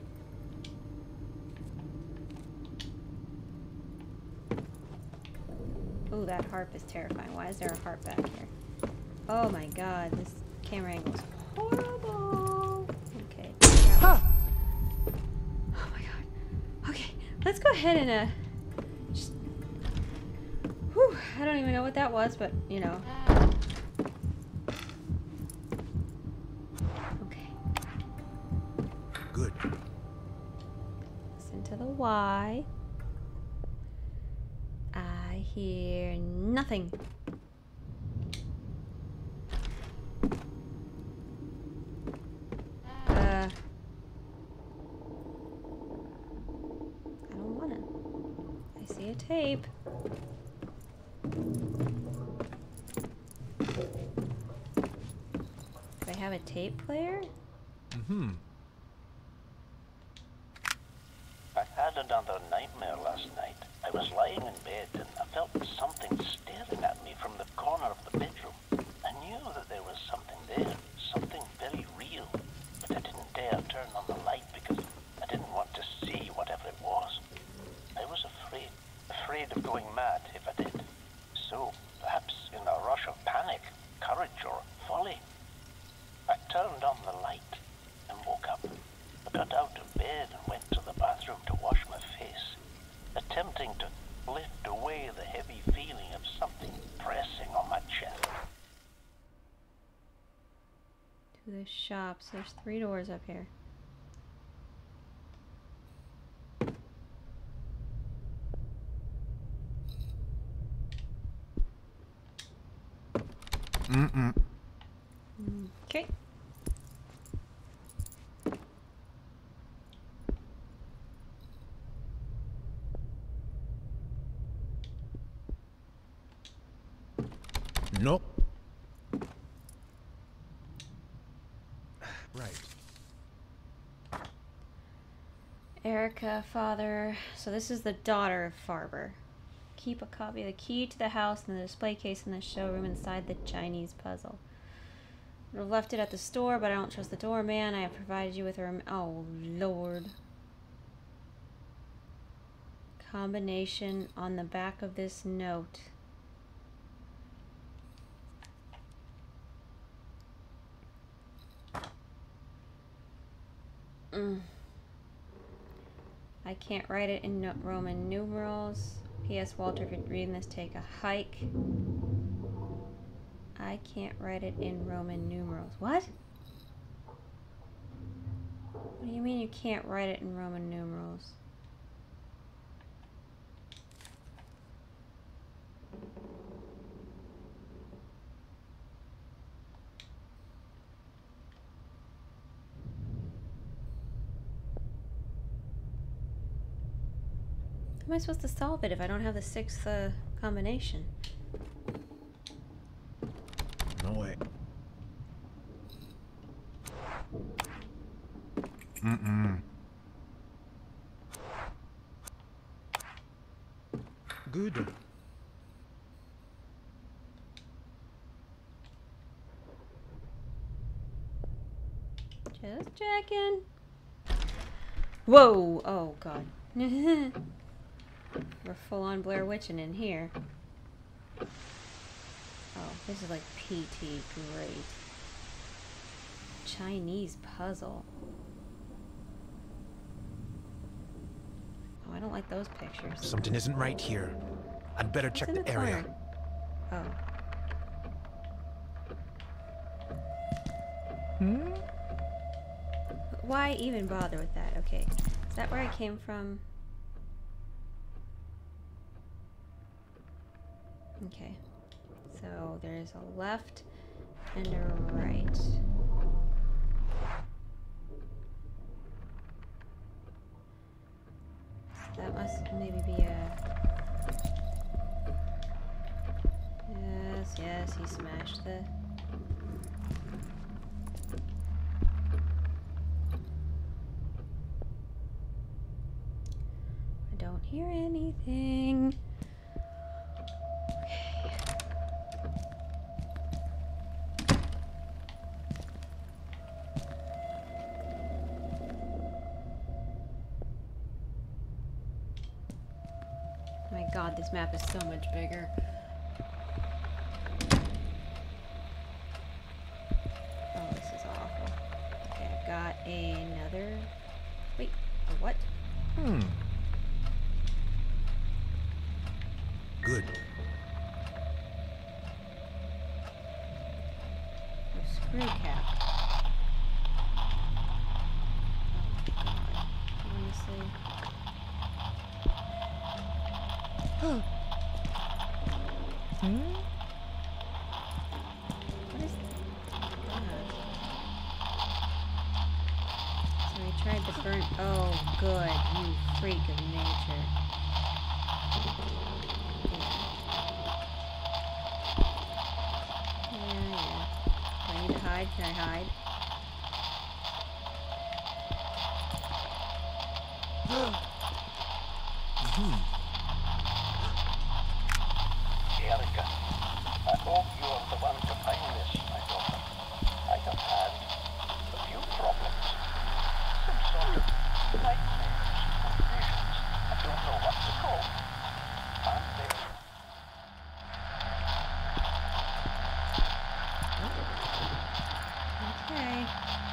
Ooh, that harp is terrifying. Why is there a harp back here? Oh my god, this camera angle is horrible. Okay. Huh. Oh my god. Okay, let's go ahead and uh just whew, I don't even know what that was, but you know. Okay. Good. Listen to the Y. I hear nothing. Uh, I don't wanna. I see a tape. Do I have a tape player? Mm-hmm. I had another nightmare last night. I was lying in bed and I felt something staring at me from the corner of the bedroom. I knew that there was something there, something very real, but I didn't dare turn on the light because I didn't want to see whatever it was. I was afraid, afraid of going mad if I did. So, perhaps in a rush of panic, courage, or folly, I turned on the light and woke up. I got out of bed and went to the bathroom to wash my face, attempting to lift away the heavy feeling of something pressing on my chest. To the shops. There's three doors up here. Mm-mm. Okay. Nope. Right. Erica, father. So this is the daughter of Farber. Keep a copy of the key to the house in the display case in the showroom inside the Chinese puzzle. I would have left it at the store, but I don't trust the doorman. I have provided you with a rem- oh Lord. Combination on the back of this note. Mm. I can't write it in no Roman numerals. P S Walter, if you're reading this, take a hike. I can't write it in Roman numerals. What? What do you mean you can't write it in Roman numerals? How am I supposed to solve it if I don't have the sixth uh, combination? No way. Mm-mm. Good. Just checking. Whoa! Oh god. We're full on Blair Witching in here. Oh, this is like P T. Great. Chinese puzzle. Oh, I don't like those pictures. Something isn't right here. I'd better What's check in the, the area. corner? Oh. Hmm? Why even bother with that? Okay. Is that where I came from? Okay. So there's a left and a right. That must maybe be a... Yes, yes, he smashed the... I don't hear anything. My god, this map is so much bigger. Oh, this is awful. Okay, I've got another... Wait, a what? Hmm. Good. A screw cap. Oh god. Honestly. Huh. Hmm? What is that? So I tried to burn. Oh, good. You freak of nature. Yeah, yeah. Do I need to hide? Can I hide? Hmm. Erica, I hope you are the one to find this, my daughter. I have had a few problems. Some sort of nightmares or visions. I don't know what to call them. And they... Okay.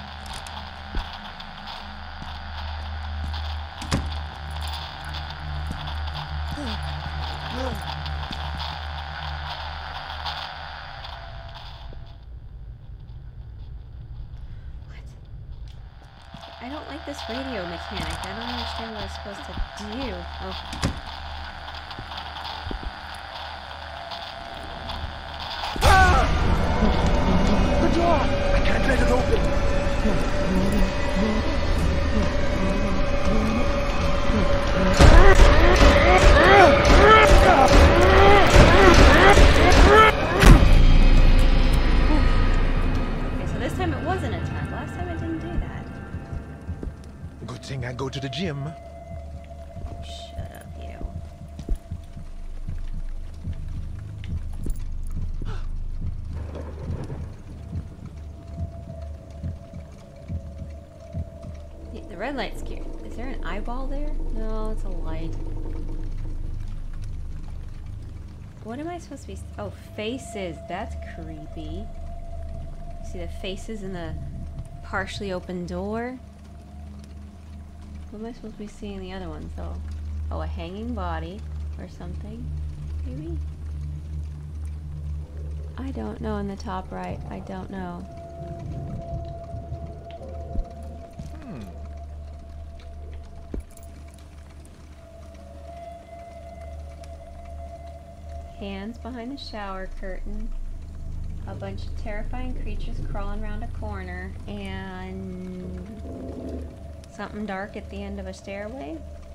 I don't like this radio mechanic. I don't understand what it's supposed to do. Oh. The door! I can't let it open! Okay, so this time it wasn't a tent. Last time it didn't do that. Good thing I go to the gym. Shut up, you. Yeah, the red light's cute. Is there an eyeball there? No, it's a light. What am I supposed to be? Oh, faces. That's creepy. See the faces in the partially open door? What am I supposed to be seeing in the other ones, though? Oh, a hanging body or something, maybe? I don't know in the top right. I don't know. Hmm. Hands behind the shower curtain. A bunch of terrifying creatures crawling around a corner. And something dark at the end of a stairway.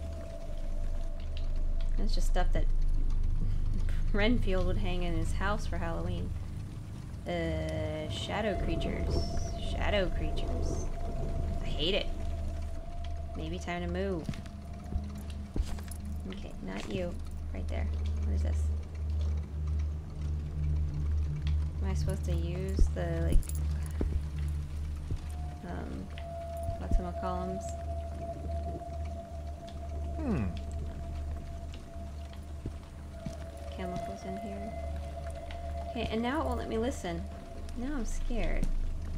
It's just stuff that Renfield would hang in his house for Halloween. Uh, shadow creatures. Shadow creatures. I hate it. Maybe time to move. Okay, not you. Right there. What is this? Am I supposed to use the, like, um, whatchamacallums? Hmm. Chemicals in here. Okay, and now it won't let me listen. Now I'm scared.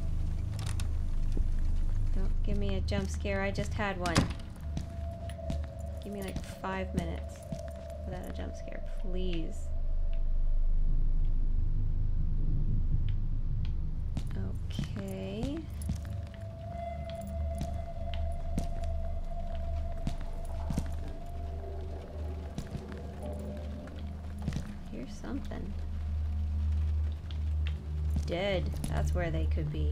Don't give me a jump scare. I just had one. Give me like five minutes without a jump scare, please. Okay. nothing. Dead. That's where they could be.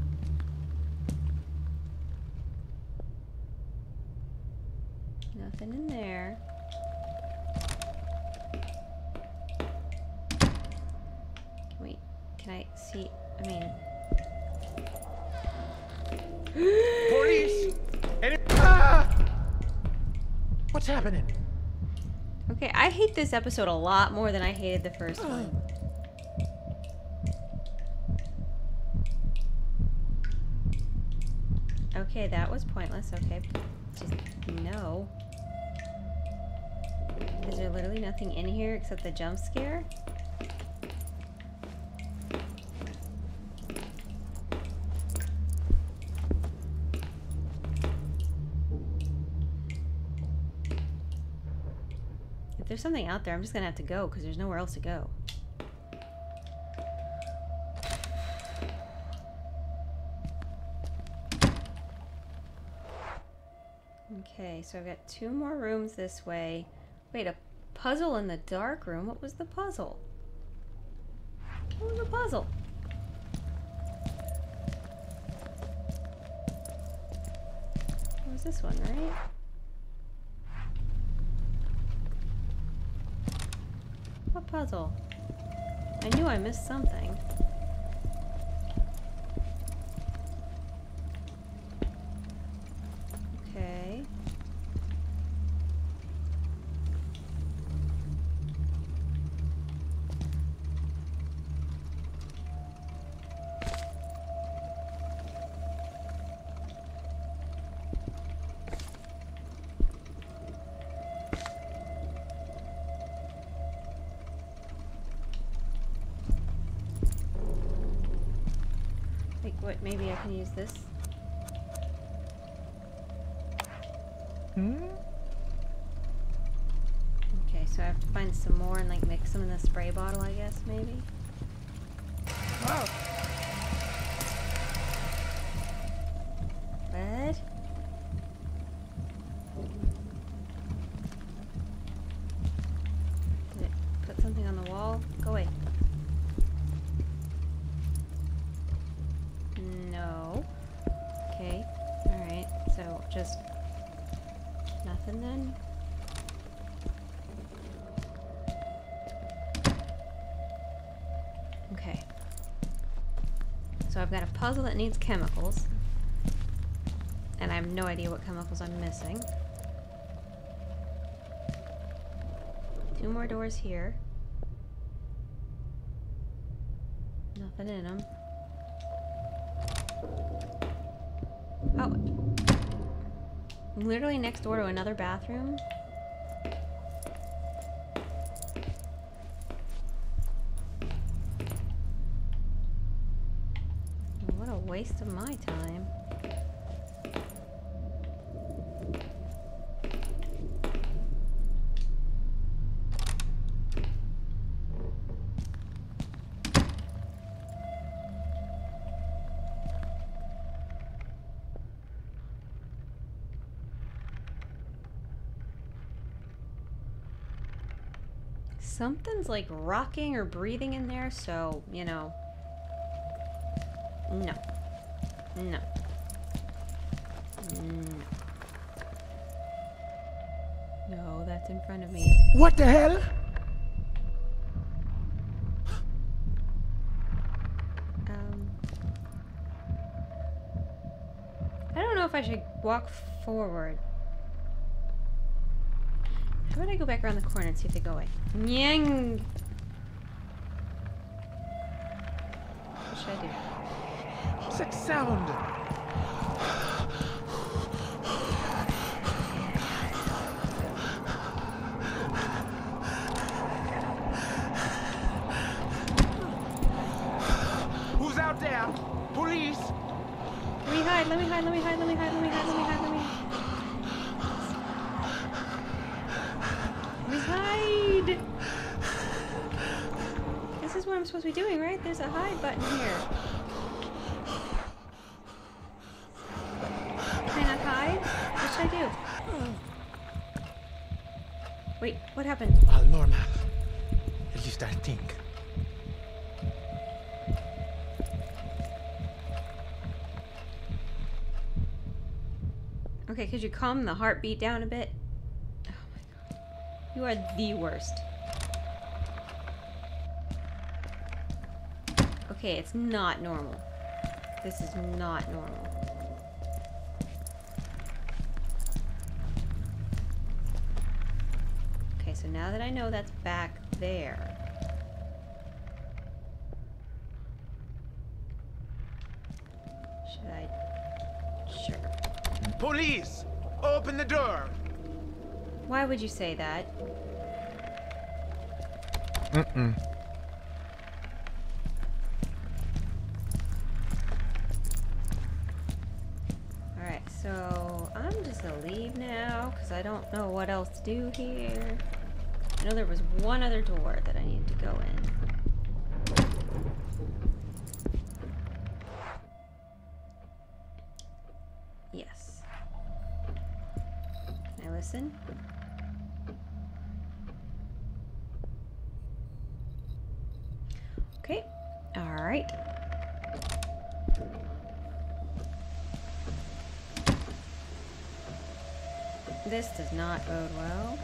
Nothing in there. Wait, can I see? I mean... Police! Any- ah! What's happening? Okay, I hate this episode a lot more than I hated the first one. Okay, that was pointless. Okay, just no. Is there literally nothing in here except the jump scare? If there's something out there, I'm just gonna have to go because there's nowhere else to go. Okay, so I've got two more rooms this way. Wait, a puzzle in the dark room? What was the puzzle? What was the puzzle? What was this one, right? What puzzle? I knew I missed something. Okay. Like, what? Maybe I can use this? Hmm? Okay, so I have to find some more and like mix them in the spray bottle, I guess, maybe? Oh. What? Did it put something on the wall? Go away. No. Okay. Alright, so just nothing then? Okay. So I've got a puzzle that needs chemicals. And I have no idea what chemicals I'm missing. Two more doors here. Nothing in them. Oh. I'm literally next door to another bathroom. What a waste of my time. Something's like rocking or breathing in there, so, you know. No. No. No. No, that's in front of me. What the hell? Um. I don't know if I should walk forward. How about I go back around the corner and see if they go away? Nyang! What should I do? What's that sound? Who's out there? Police! Let me hide, let me hide, let me hide, let me hide, let me hide, let me hide, let me hide. Let me hide! This is what I'm supposed to be doing, right? There's a hide button here. Can I not hide? What should I do? Wait, what happened? All normal. At least finished, I think. Okay, could you calm the heartbeat down a bit? Oh my god. You are the worst. Okay, it's not normal. This is not normal. Okay, so now that I know that's back there. Should I? Sure. Police! Open the door! Why would you say that? Mm-mm. Alright, so I'm just gonna leave now because I don't know what else to do here. I know there was one other door that I needed to go in. Yes. Can I listen? Okay. Alright. This does not bode well.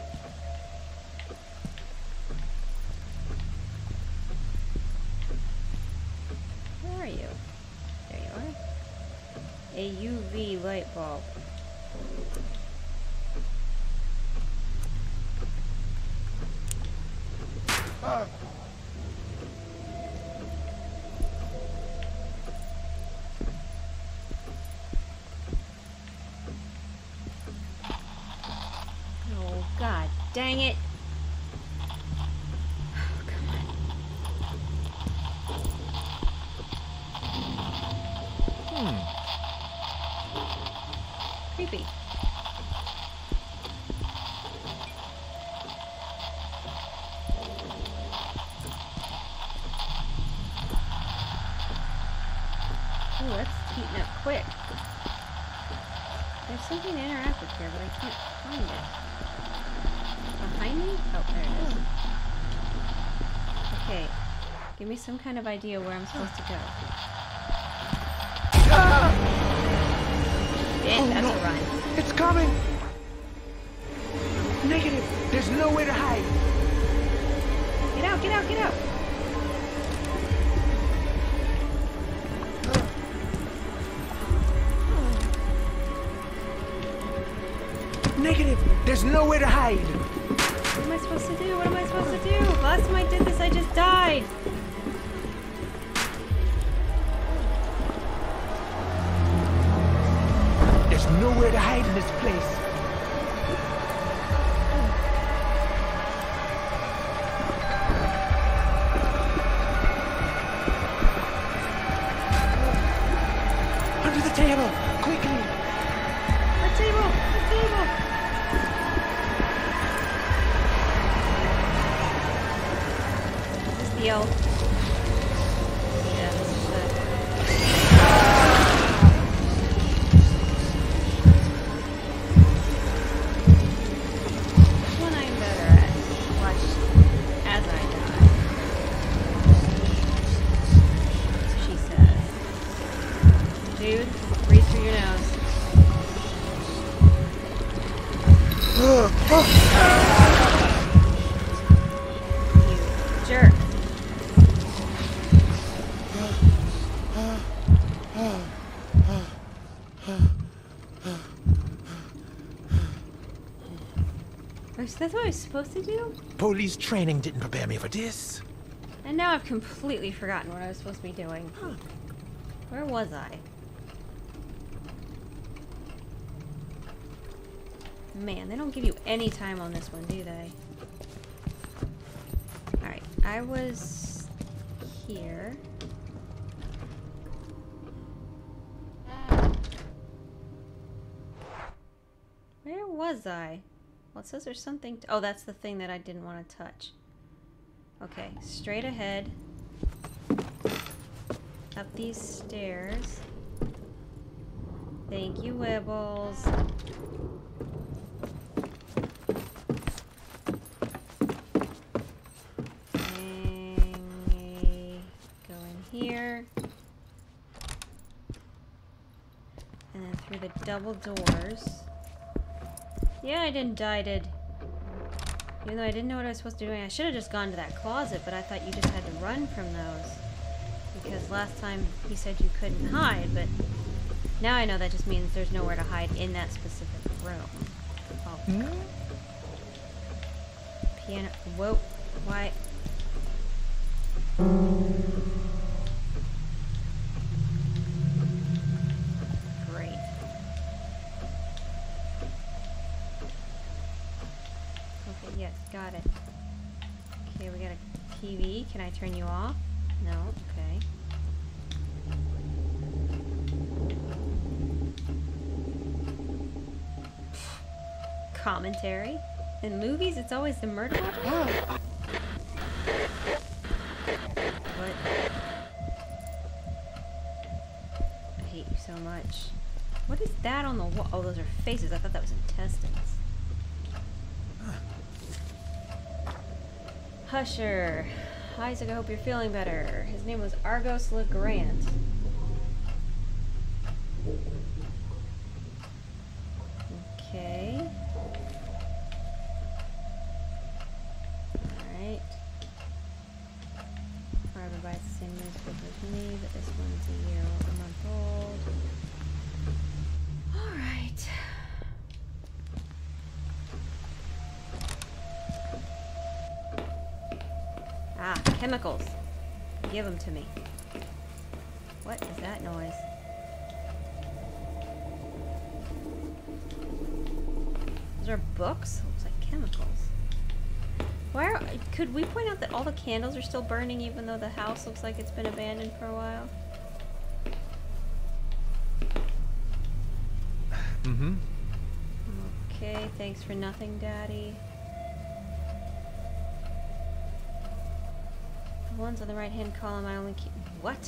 Where are you? There you are. A U V light bulb. Ah. Oh, god dang it. Oh, come on. Hmm. Creepy. Ooh, that's heating up quick. There's something to interact with here, but I can't find it. Behind me? Oh, there it is. Okay. Give me some kind of idea where I'm supposed to go. Yeah, Oh, that's no. a run. It's coming! Negative! There's nowhere to hide! Get out, get out, get out! Negative! There's nowhere to hide! What am I supposed to do? What am I supposed to do? Last time I did this, I just died! There's nowhere to hide in this place. Under the table! Quickly! The table! The table! Is this the elf? Yeah, this is it. Which one I'm better at? Watch as I die. She says. Dude, breathe through your nose. You jerk. Oh, so that's what I was supposed to do? Police training didn't prepare me for this. And now I've completely forgotten what I was supposed to be doing. Where was I? Man, they don't give you any time on this one, do they? Alright, I was here. Where was I? Well, it says there's something... T- oh, that's the thing that I didn't want to touch. Okay, straight ahead. Up these stairs. Thank you, Wibbles. And then through the double doors. Yeah, I didn't die, I did. Even though I didn't know what I was supposed to do, I should have just gone to that closet, but I thought you just had to run from those. Because last time he said you couldn't hide, but now I know that just means there's nowhere to hide in that specific room. Oh. Hmm? Piano. Whoa. Why? Great. Okay, yes, got it. Okay, we got a T V. Can I turn you off? No, okay. Commentary. In movies, it's always the murder weapon? What? I hate you so much. What is that on the wall? Oh, those are faces. I thought that was intestines. Husher. Isaac, I hope you're feeling better. His name was Argos LeGrant. Okay. Alright. Harvard buys the same newspaper as me, but this one's a year or a month old. Alright. Ah, chemicals. Give them to me. What is that noise? Those are books? Looks like chemicals. Why are, could we point out that all the candles are still burning even though the house looks like it's been abandoned for a while? Mm-hmm. Okay, thanks for nothing, Daddy. The ones on the right-hand column I only keep... What?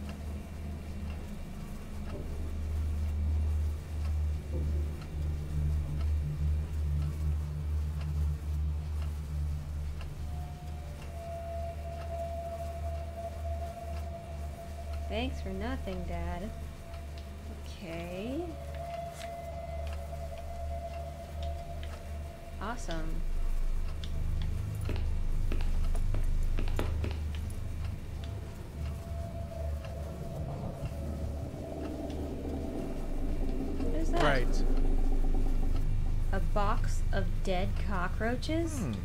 Thanks for nothing, Dad. Okay. Awesome. What is that? Right. A box of dead cockroaches? Hmm.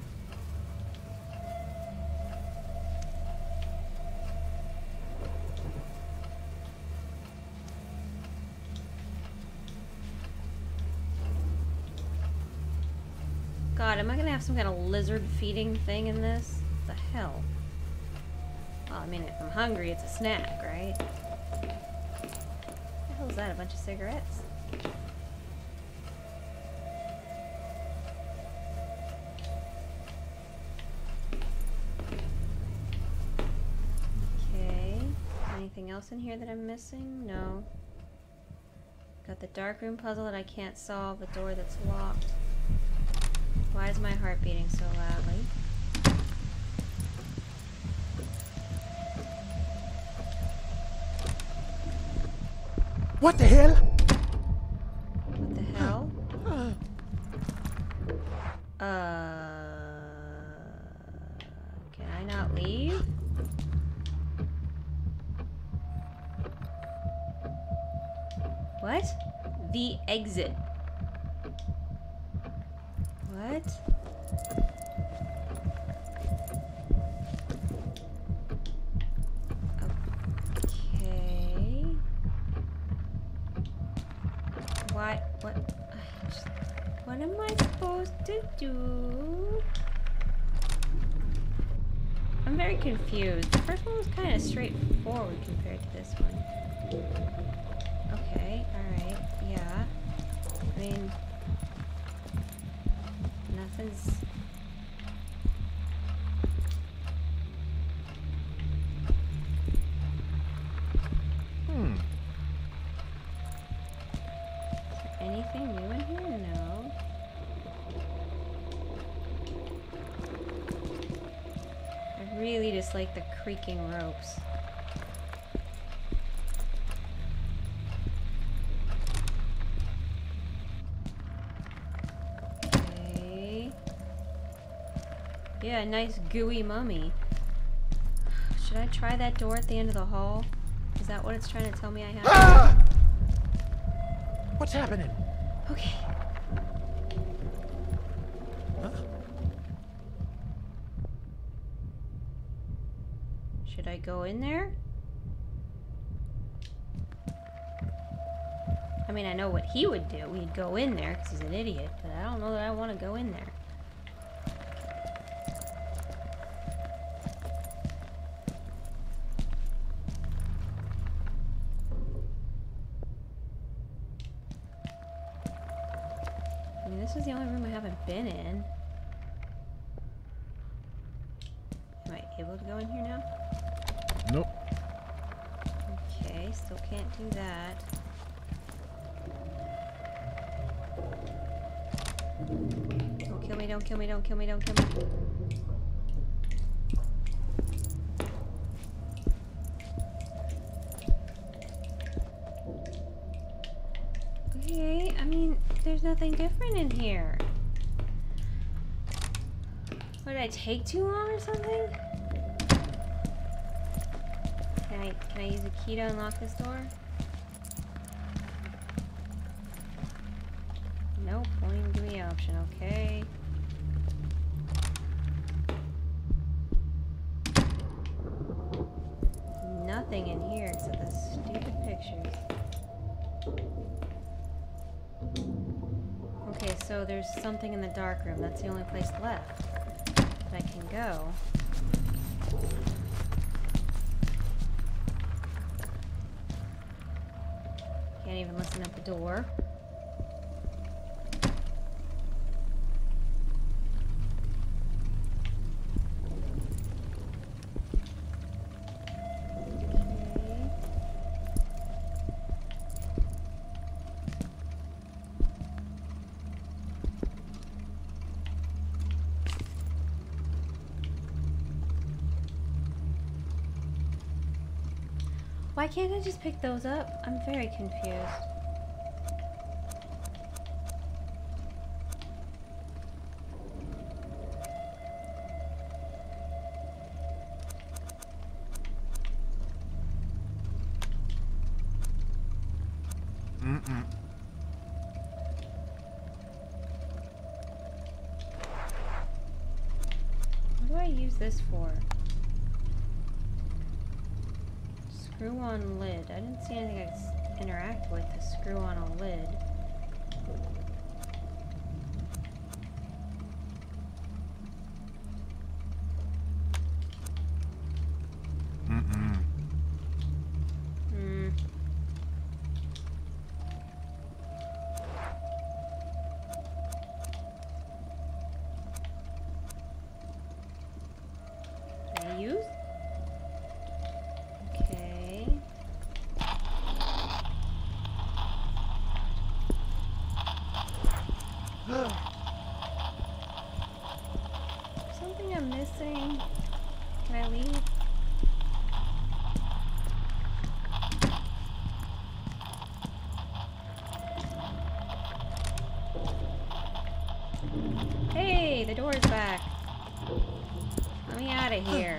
God, am I gonna have some kind of lizard feeding thing in this? What the hell? Well, I mean, if I'm hungry, it's a snack, right? What the hell is that? A bunch of cigarettes? Okay. Anything else in here that I'm missing? No. Got the dark room puzzle that I can't solve, a door that's locked. Why is my heart beating so loudly? What the hell? What the hell? Uh, can I not leave? What? The exit. What? Okay. What? What? I just- What am I supposed to do? I'm very confused. The first one was kind of straightforward compared to this one. Okay, alright, yeah. I mean... Nothing's... Hmm. Is there anything new in here? No. I really dislike the creaking ropes. Yeah, a nice gooey mummy. Should I try that door at the end of the hall? Is that what it's trying to tell me I have? Ah! What's happening? Okay. Huh? Should I go in there? I mean, I know what he would do. He'd go in there because he's an idiot, but I don't know that I want to go in there. I mean, this is the only room I haven't been in. Am I able to go in here now? Nope. Okay, still can't do that. Don't kill me, don't kill me, don't kill me, don't kill me. Okay, I mean, there's nothing different in here. What, did I take too long or something? Can I, can I use a key to unlock this door? Nope, won't even give me an option, okay. Nothing in here except the stupid pictures. Okay, so there's something in the dark room. That's the only place left that I can go. Can't even listen at the door. Why can't I just pick those up? I'm very confused. Mm-mm. What do I use this for? Screw on lid. I didn't see anything I could s- interact with to screw on a lid. Mm-mm. Hmm. Can I use? Okay. Something I'm missing. Can I leave? Hey, the door's back. Let me out of here.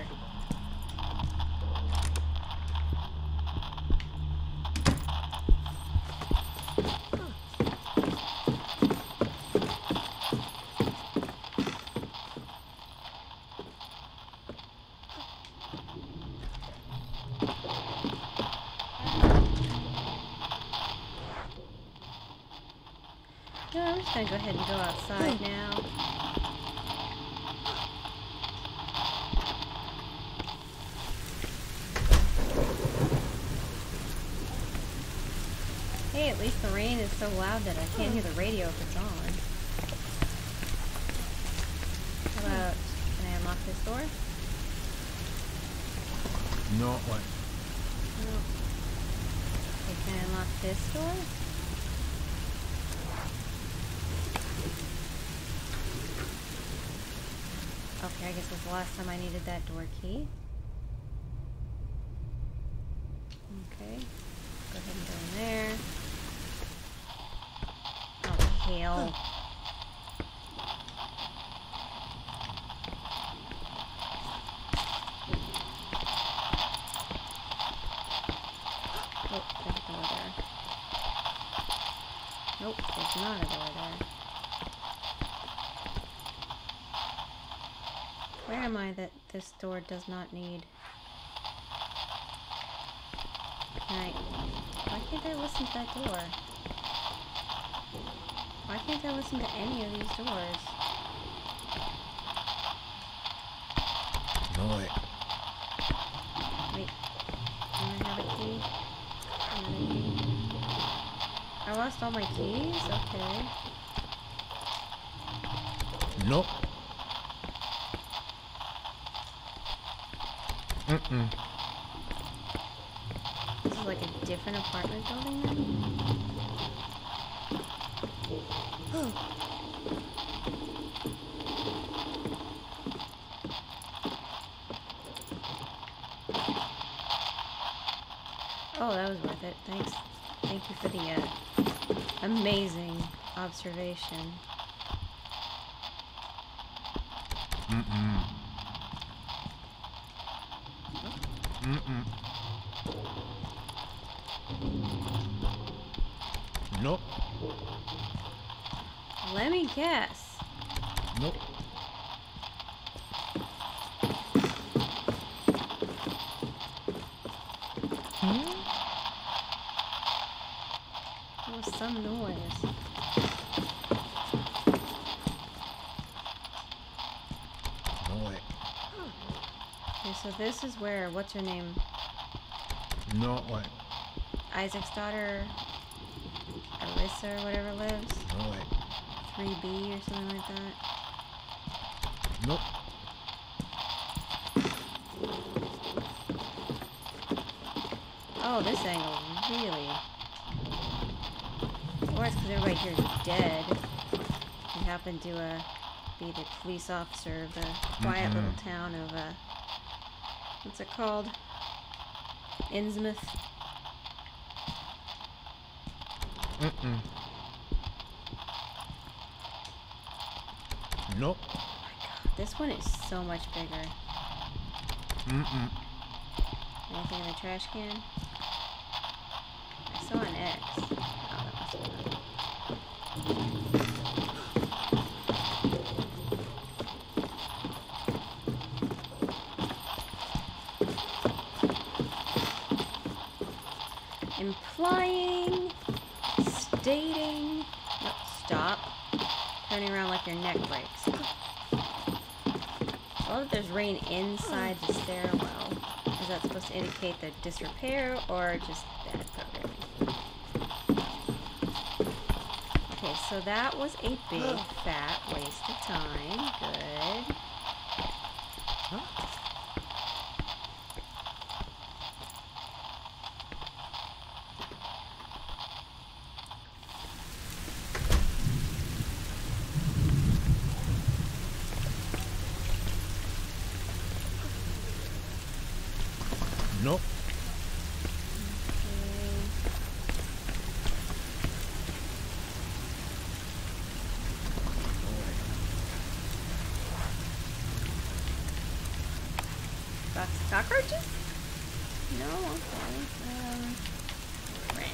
No, I'm just gonna go ahead and go outside now. Hey, at least the rain is so loud that I can't hear the radio if it's on. How about, can I unlock this door? Not like. No. Okay, can I unlock this door? Okay, I guess that's the last time I needed that door key. Okay, go ahead and go in there. Oh, hell. Oh, there's a door there. Nope, there's not a door there. Where am I that this door does not need? Can I... Why can't I listen to that door? Why can't I listen to any of these doors? No way. Wait. Do I have a key? Another key? I lost all my keys? Okay. Nope. Mm-mm. This is like a different apartment building then? Oh. Oh, that was worth it. Thanks. Thank you for the uh, amazing observation. Mm-mm. Mm-mm. Nope. Let me guess. Nope. There was some noise. No way. Okay, so this is where, what's her name? No way. Isaac's daughter, Alyssa or whatever lives? No way. three B or something like that? Nope. Oh, this angle, really? Or it's because everybody here is dead. You happen to uh, be the police officer of the quiet Mm-hmm. little town of, uh, what's it called? Innsmouth? Mm-mm. Nope. Oh my god, this one is so much bigger. Mm-mm. Anything in the trash can? I saw an X. Oh, that must have been implying, stating, no, stop, turning around like your neck breaks. Well, if there's rain inside the stairwell, is that supposed to indicate the disrepair or just bad programming? Okay, so that was a big fat waste of time. Good. Nope. Got cockroaches? No, okay. Um, wrench.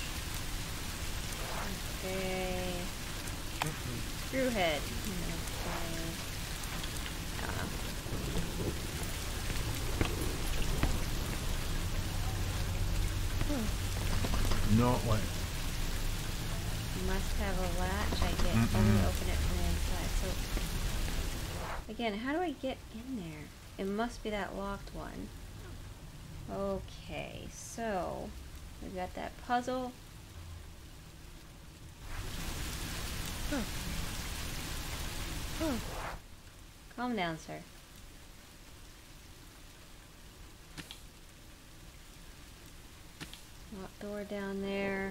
Okay. Screw head. Okay. Uh, No way. must have a latch. I get Mm-mm. only open it from the inside. So again, how do I get in there? It must be that locked one. Okay, so we've got that puzzle. Huh. Huh. Calm down, sir. Locked door down there.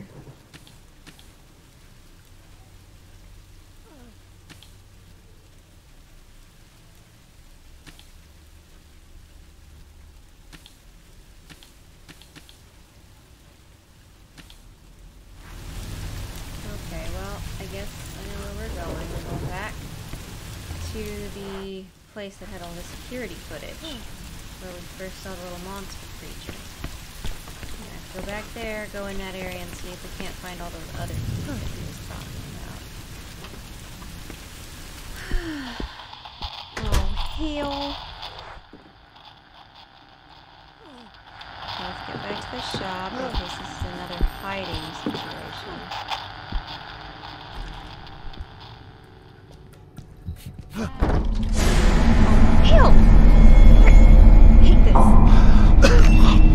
Okay, well, I guess I know where we're going. We're going back to the place that had all the security footage, where we first saw the little monster creatures. I'm gonna Go back there, go in that area, and see if we can't find all those other people that he was talking about. Oh, hell. Let's get back to the shop in case this is another hiding situation. Hell! I hate this.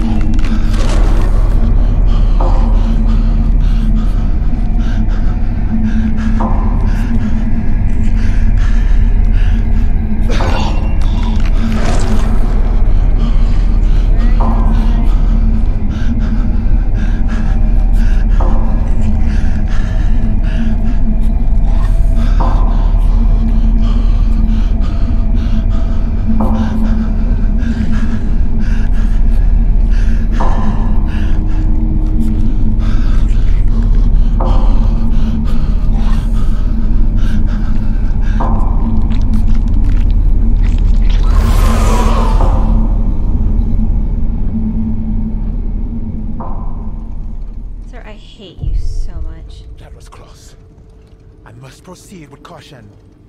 Proceed with caution.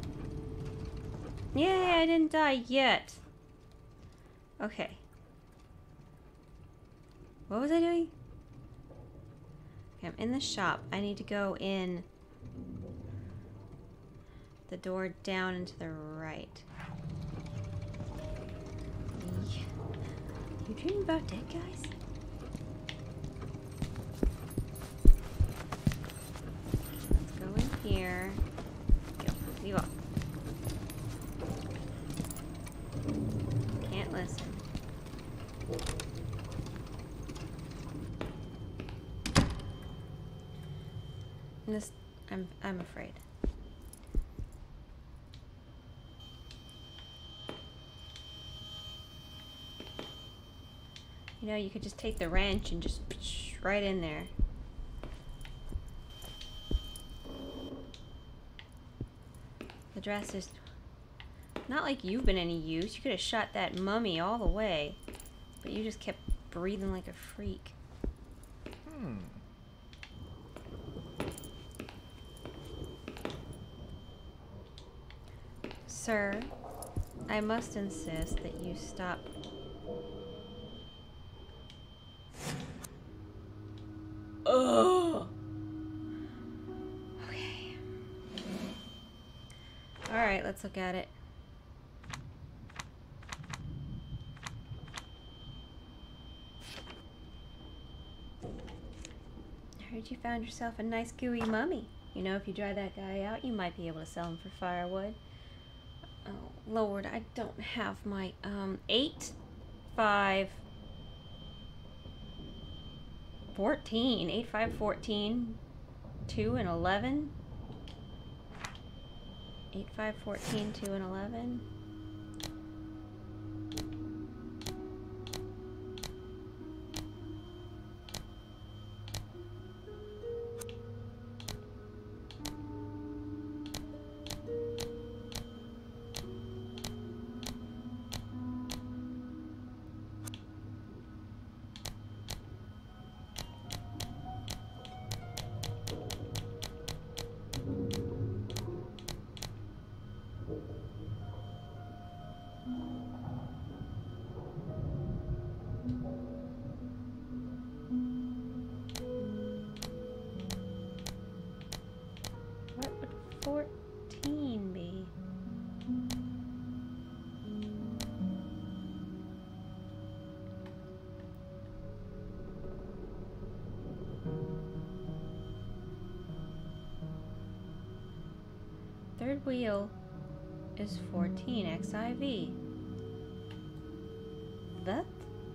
Yay, I didn't die yet. Okay. What was I doing? Okay, I'm in the shop. I need to go in the door down and to the right. You dreaming about dead guys? Let's go in here. Leave off. Can't listen. And this, I'm, I'm afraid. You know, you could just take the wrench and just right in there. The dress is not like you've been any use. You could have shot that mummy all the way, but you just kept breathing like a freak. Hmm. Sir, I must insist that you stop. Ugh. Okay. All right, let's look at it. I heard you found yourself a nice gooey mummy. You know, if you dry that guy out, you might be able to sell him for firewood. Oh, Lord, I don't have my, um, eight, five, fourteen, eight, five, fourteen, two, and eleven. eight, five, fourteen, two, and eleven. fourteen be? Third wheel is fourteen X I V. That?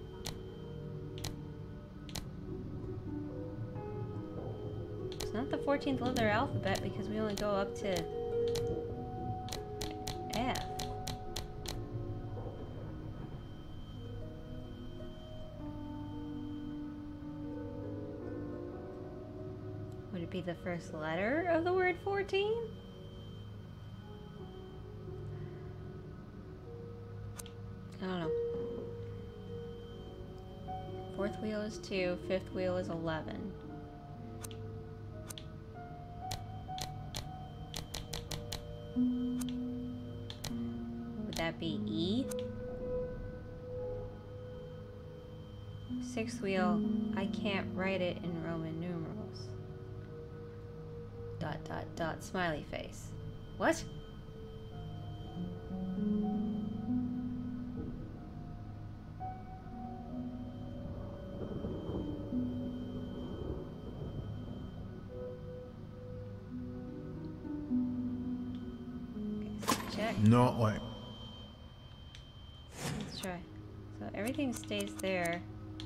It's not the fourteenth letter alphabet because we only go up to F. Would it be the first letter of the word fourteen? I don't know. Fourth Fourth wheel is two, fifth wheel is eleven. Would that be E? Sixth wheel, I can't write it in Roman numerals. Dot, dot, dot, smiley face. What? No way. Let's try. So everything stays there.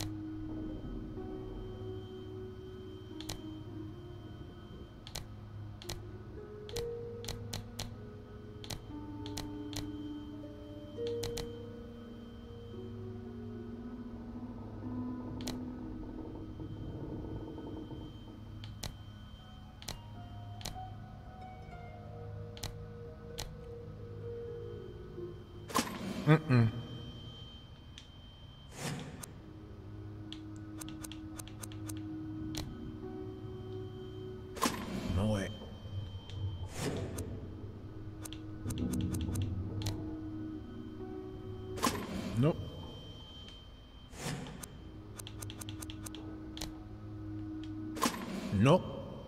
Mm-mm. No way. Nope. Nope.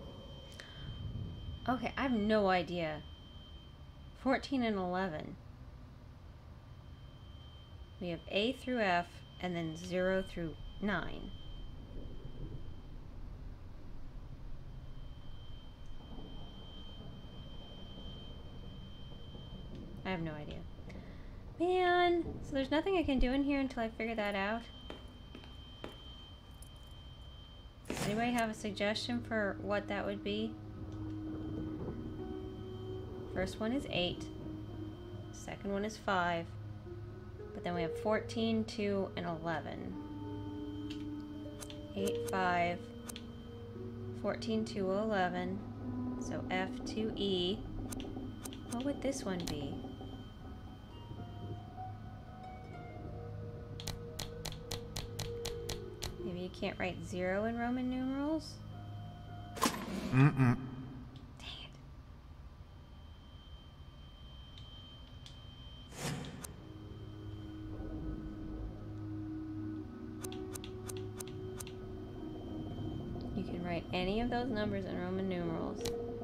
Okay, I have no idea. fourteen and eleven. We have A through F, and then zero through nine. I have no idea. Man, so there's nothing I can do in here until I figure that out? Anybody have a suggestion for what that would be? First one is eight. Second one is five. But then we have fourteen, two, and eleven. eight, five, fourteen, two, eleven. So F, two, E. What would this one be? Maybe you can't write zero in Roman numerals? Mm-mm. Write any of those numbers in Roman numerals.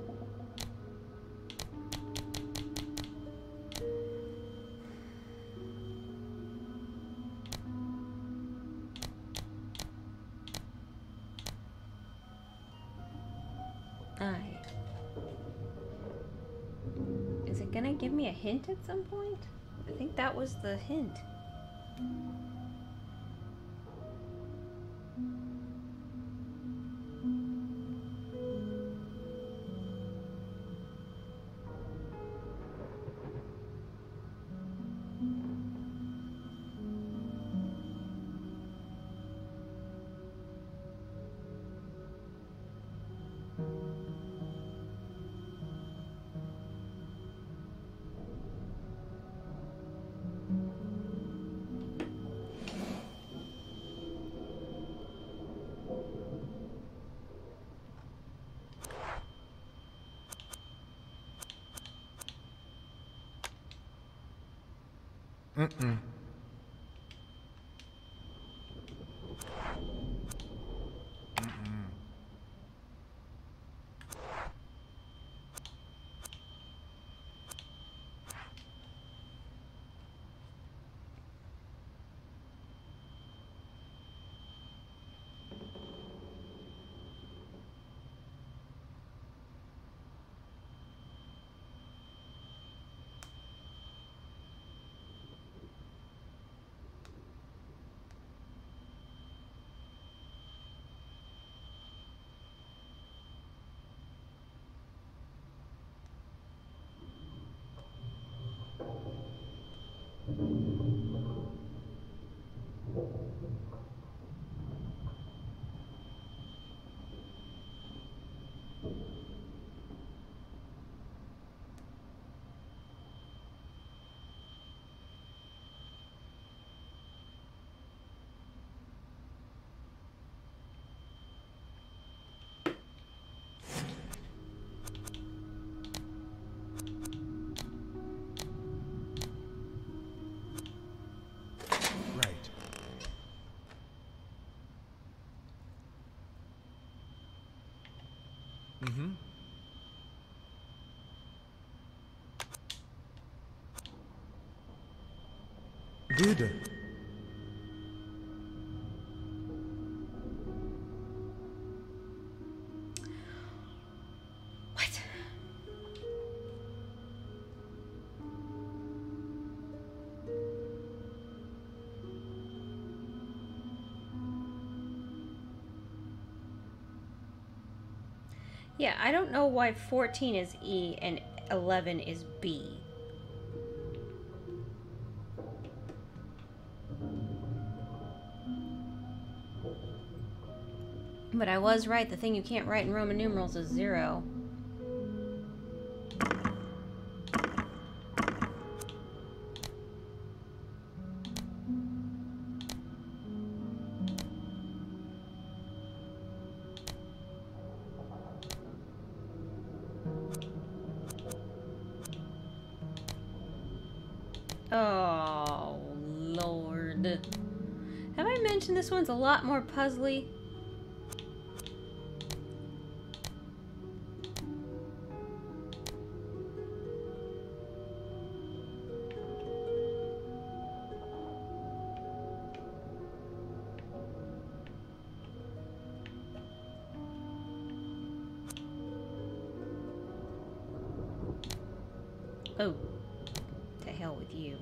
I. Is it gonna give me a hint at some point? I think that was the hint. Mm-mm. Mm-hmm. Good. What? Yeah, I don't know why fourteen is E and eleven is B. But I was right. The thing you can't write in Roman numerals is zero. Oh, Lord. Have I mentioned this one's a lot more puzzly? Oh, to hell with you.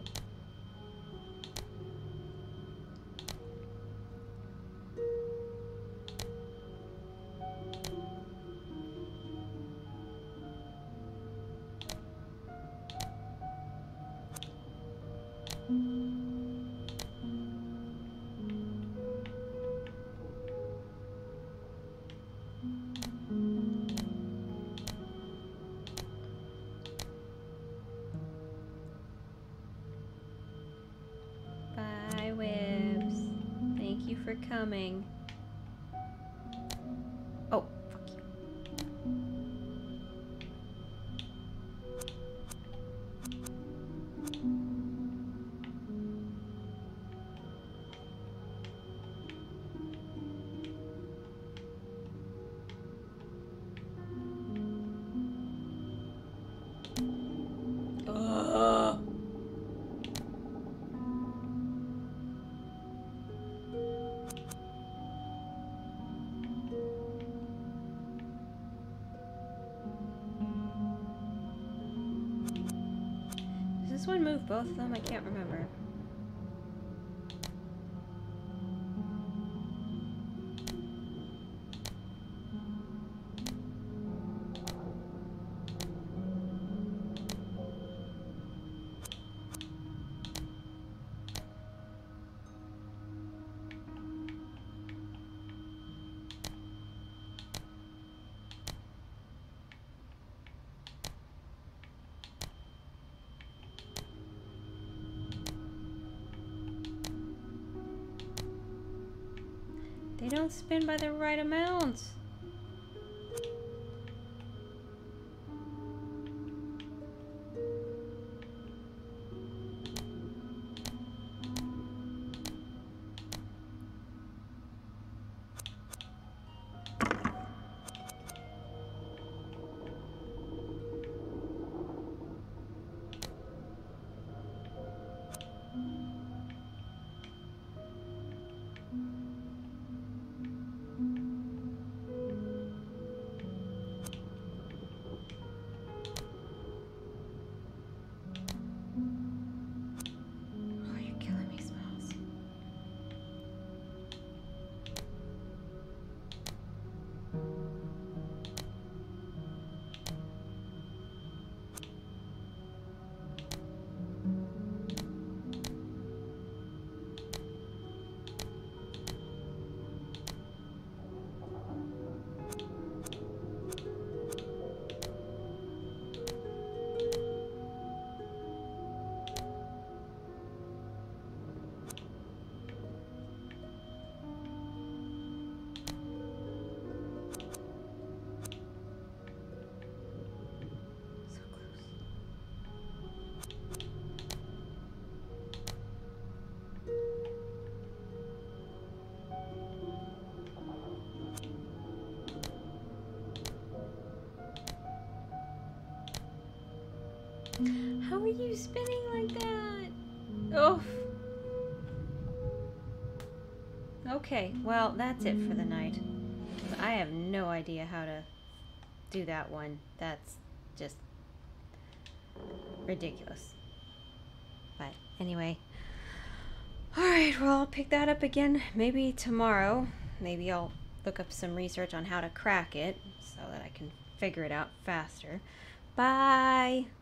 Bye, Whibs. Thank you for coming. Oh, fuck you. Ugh. Does this one move both of them? I can't remember. They don't spin by the right amount. How are you spinning like that? Oh. Okay, well, that's it for the night. I have no idea how to do that one. That's just ridiculous. But anyway. Alright, well, I'll pick that up again maybe tomorrow. Maybe I'll look up some research on how to crack it so that I can figure it out faster. Bye!